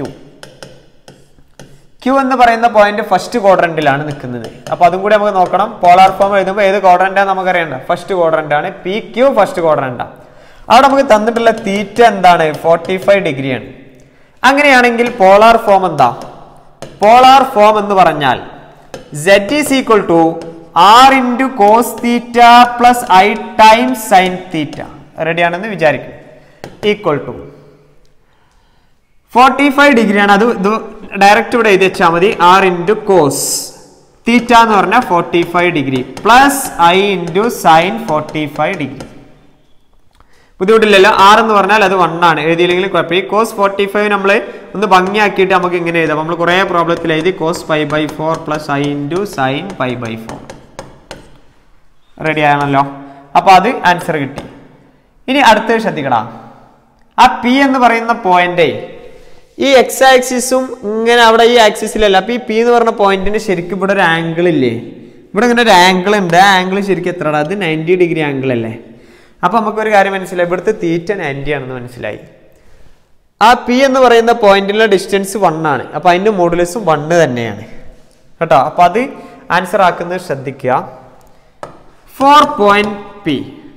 Q എന്ന് പറയുന്ന പോയിന്റ് ഫസ്റ്റ് ക്വാഡ്രന്റിലാണ് നിൽക്കുന്നത്. അപ്പൊ അതും കൂടി നമുക്ക് നോക്കണം. പോളാർ ഫോം എഴുതുമ്പോൾ ഏത് ക്വാഡ്രന്റാണ് നമുക്ക് അറിയണ്ട? ഫസ്റ്റ് ക്വാഡ്രന്റ് ആണ്. പി ക്യൂ ഫസ്റ്റ് ക്വാഡ്രന്റാണ്. അവിടെ നമുക്ക് തന്നിട്ടുള്ള തീറ്റ എന്താണ്? ഫോർട്ടി ഫൈവ് ഡിഗ്രി ആണ്. അങ്ങനെയാണെങ്കിൽ പോളാർ ഫോം എന്താ? പോളാർ ഫോം എന്ന് പറഞ്ഞാൽ z is equal to r into cos theta plus I times sin theta. Ready ആണെന്ന് വിചാരിക്കും. Equal to forty five degree ആണ്. അത് ഇത് ഡയറക്റ്റ് ഇവിടെ എഴുതി വെച്ചാൽ മതി. ആർ ഇൻറ്റു കോസ് തീറ്റ എന്ന് പറഞ്ഞാൽ forty five degree plus I into sine forty five degree. ബുദ്ധിമുട്ടില്ലല്ലോ. ആർ എന്ന് പറഞ്ഞാൽ അത് വൺ ആണ്. എഴുതിയില്ലെങ്കിൽ കുഴപ്പമില്ല. ഈ കോസ് ഫോർട്ടി ഫൈവ് നമ്മൾ ഒന്ന് ഭംഗിയാക്കിയിട്ട് നമുക്ക് ഇങ്ങനെ എഴുതാം. നമ്മൾ കുറേ പ്രോബ്ലത്തിൽ എഴുതി cos pi by four plus I into sine pi by four. Ready ആണല്ലോ. അപ്പൊ അത് ആൻസർ കിട്ടി. ഇനി അടുത്തത് ശ്രദ്ധിക്കടാ. ആ പി എന്ന് പറയുന്ന പോയിന്റ് ഈ എക്സ് ആക്സിസും ഇങ്ങനെ അവിടെ ഈ ആക്സിസിലല്ല. അപ്പൊ ഈ പി എന്ന് പറഞ്ഞ പോയിന്റിന് ശരിക്കും ഇവിടെ ഒരു ആംഗിൾ ഇല്ലേ? ഇവിടെ ഇങ്ങനെ ഒരു ആംഗിൾ ഉണ്ട്. ആ ആംഗിൾ ശരിക്കും എത്രടാ? അത് നയൻറ്റി ഡിഗ്രി ആംഗിൾ അല്ലേ? അപ്പൊ നമുക്കൊരു കാര്യം മനസ്സിലായി. ഇവിടുത്തെ തീറ്റ നയൻറ്റി ആണെന്ന് മനസ്സിലായി. ആ പി എന്ന് പറയുന്ന പോയിന്റിലുള്ള ഡിസ്റ്റൻസ് വൺ ആണ്. അപ്പൊ അതിന്റെ മോഡുലസും വണ്ണ് തന്നെയാണ് കേട്ടോ. അപ്പൊ അത് ആൻസർ ആക്കുന്നത് ശ്രദ്ധിക്കുക. For point P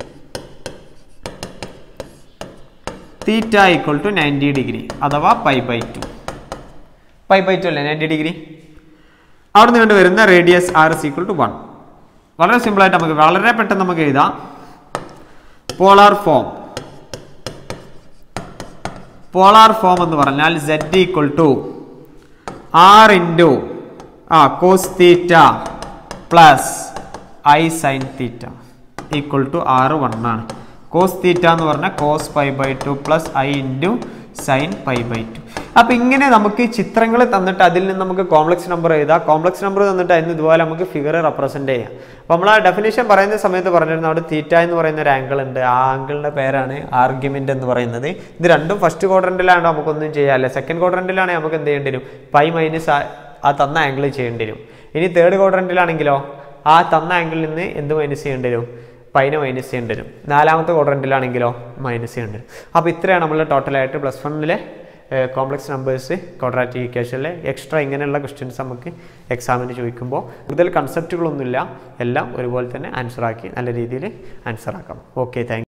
theta equal to ninety degree അഥവാ pi by two. Pi by two അല്ലേ നയൻറ്റി ഡിഗ്രി. അവിടെ നിന്ന് വരുന്ന radius R is equal to one. വളരെ സിമ്പിൾ ആയിട്ട് നമുക്ക് വളരെ പെട്ടെന്ന് നമുക്ക് എഴുതാം. പോളാർ ഫോം പോളാർ ഫോം എന്ന് പറഞ്ഞാൽ z equal to R into ആ cos theta plus I sine theta equal to R one ആണ്. കോസ് തീറ്റ എന്ന് പറഞ്ഞാൽ cos pi by two plus I into sine pi by two. അപ്പൊ ഇങ്ങനെ നമുക്ക് ചിത്രങ്ങൾ തന്നിട്ട് അതിൽ നിന്ന് നമുക്ക് കോംപ്ലക്സ് നമ്പർ എഴുതാം. കോംപ്ലക്സ് നമ്പർ തന്നിട്ട് അതിന് ഇതുപോലെ നമുക്ക് ഫിഗർ റെപ്രസെന്റ് ചെയ്യാം. അപ്പൊ നമ്മൾ ആ ഡെഫിനേഷൻ പറയുന്ന സമയത്ത് പറഞ്ഞിരുന്നു അവിടെ തീറ്റ എന്ന് പറയുന്ന ഒരു ആംഗിൾ ഉണ്ട്. ആ ആംഗിളിന്റെ പേരാണ് ആർഗ്യുമെന്റ് എന്ന് പറയുന്നത്. ഇത് രണ്ടും ഫസ്റ്റ് ക്വാഡ്രന്റിലാണ് നമുക്കൊന്നും ചെയ്യാല്ലേ. സെക്കൻഡ് ക്വാഡ്രന്റിലാണെങ്കിൽ നമുക്ക് എന്ത് ചെയ്യേണ്ടി വരും? പൈ മൈനസ് ആ തന്ന ആംഗിൾ ചെയ്യേണ്ടി വരും. ഇനി തേർഡ് ക്വാഡ്രന്റിലാണെങ്കിലോ ആ തന്ന ആംഗിളിൽ നിന്ന് എന്ത് മൈനസ് ചെയ്യേണ്ടി വരും? പൈനെ മൈനസ് ചെയ്യേണ്ടി വരും. നാലാമത്തെ ക്വാഡ്രന്റിലാണെങ്കിലോ മൈനസ് ചെയ്യേണ്ടി വരും. അപ്പോൾ ഇത്രയാണ് നമ്മൾ ടോട്ടലായിട്ട് പ്ലസ് വണ്ണിലെ കോംപ്ലക്സ് നമ്പേഴ്സ് ക്വാഡ്രാറ്റിക് ഇക്വേഷനിലെ എക്സ്ട്രാ ഇങ്ങനെയുള്ള ക്വസ്റ്റ്യൻസ് നമുക്ക് എക്സാമിന് ചോദിക്കുമ്പോൾ കൂടുതൽ കൺസെപ്റ്റുകളൊന്നുമില്ല. എല്ലാം ഒരുപോലെ തന്നെ ആൻസർ ആക്കി നല്ല രീതിയിൽ ആൻസർ ആക്കാം. Okay, thank U.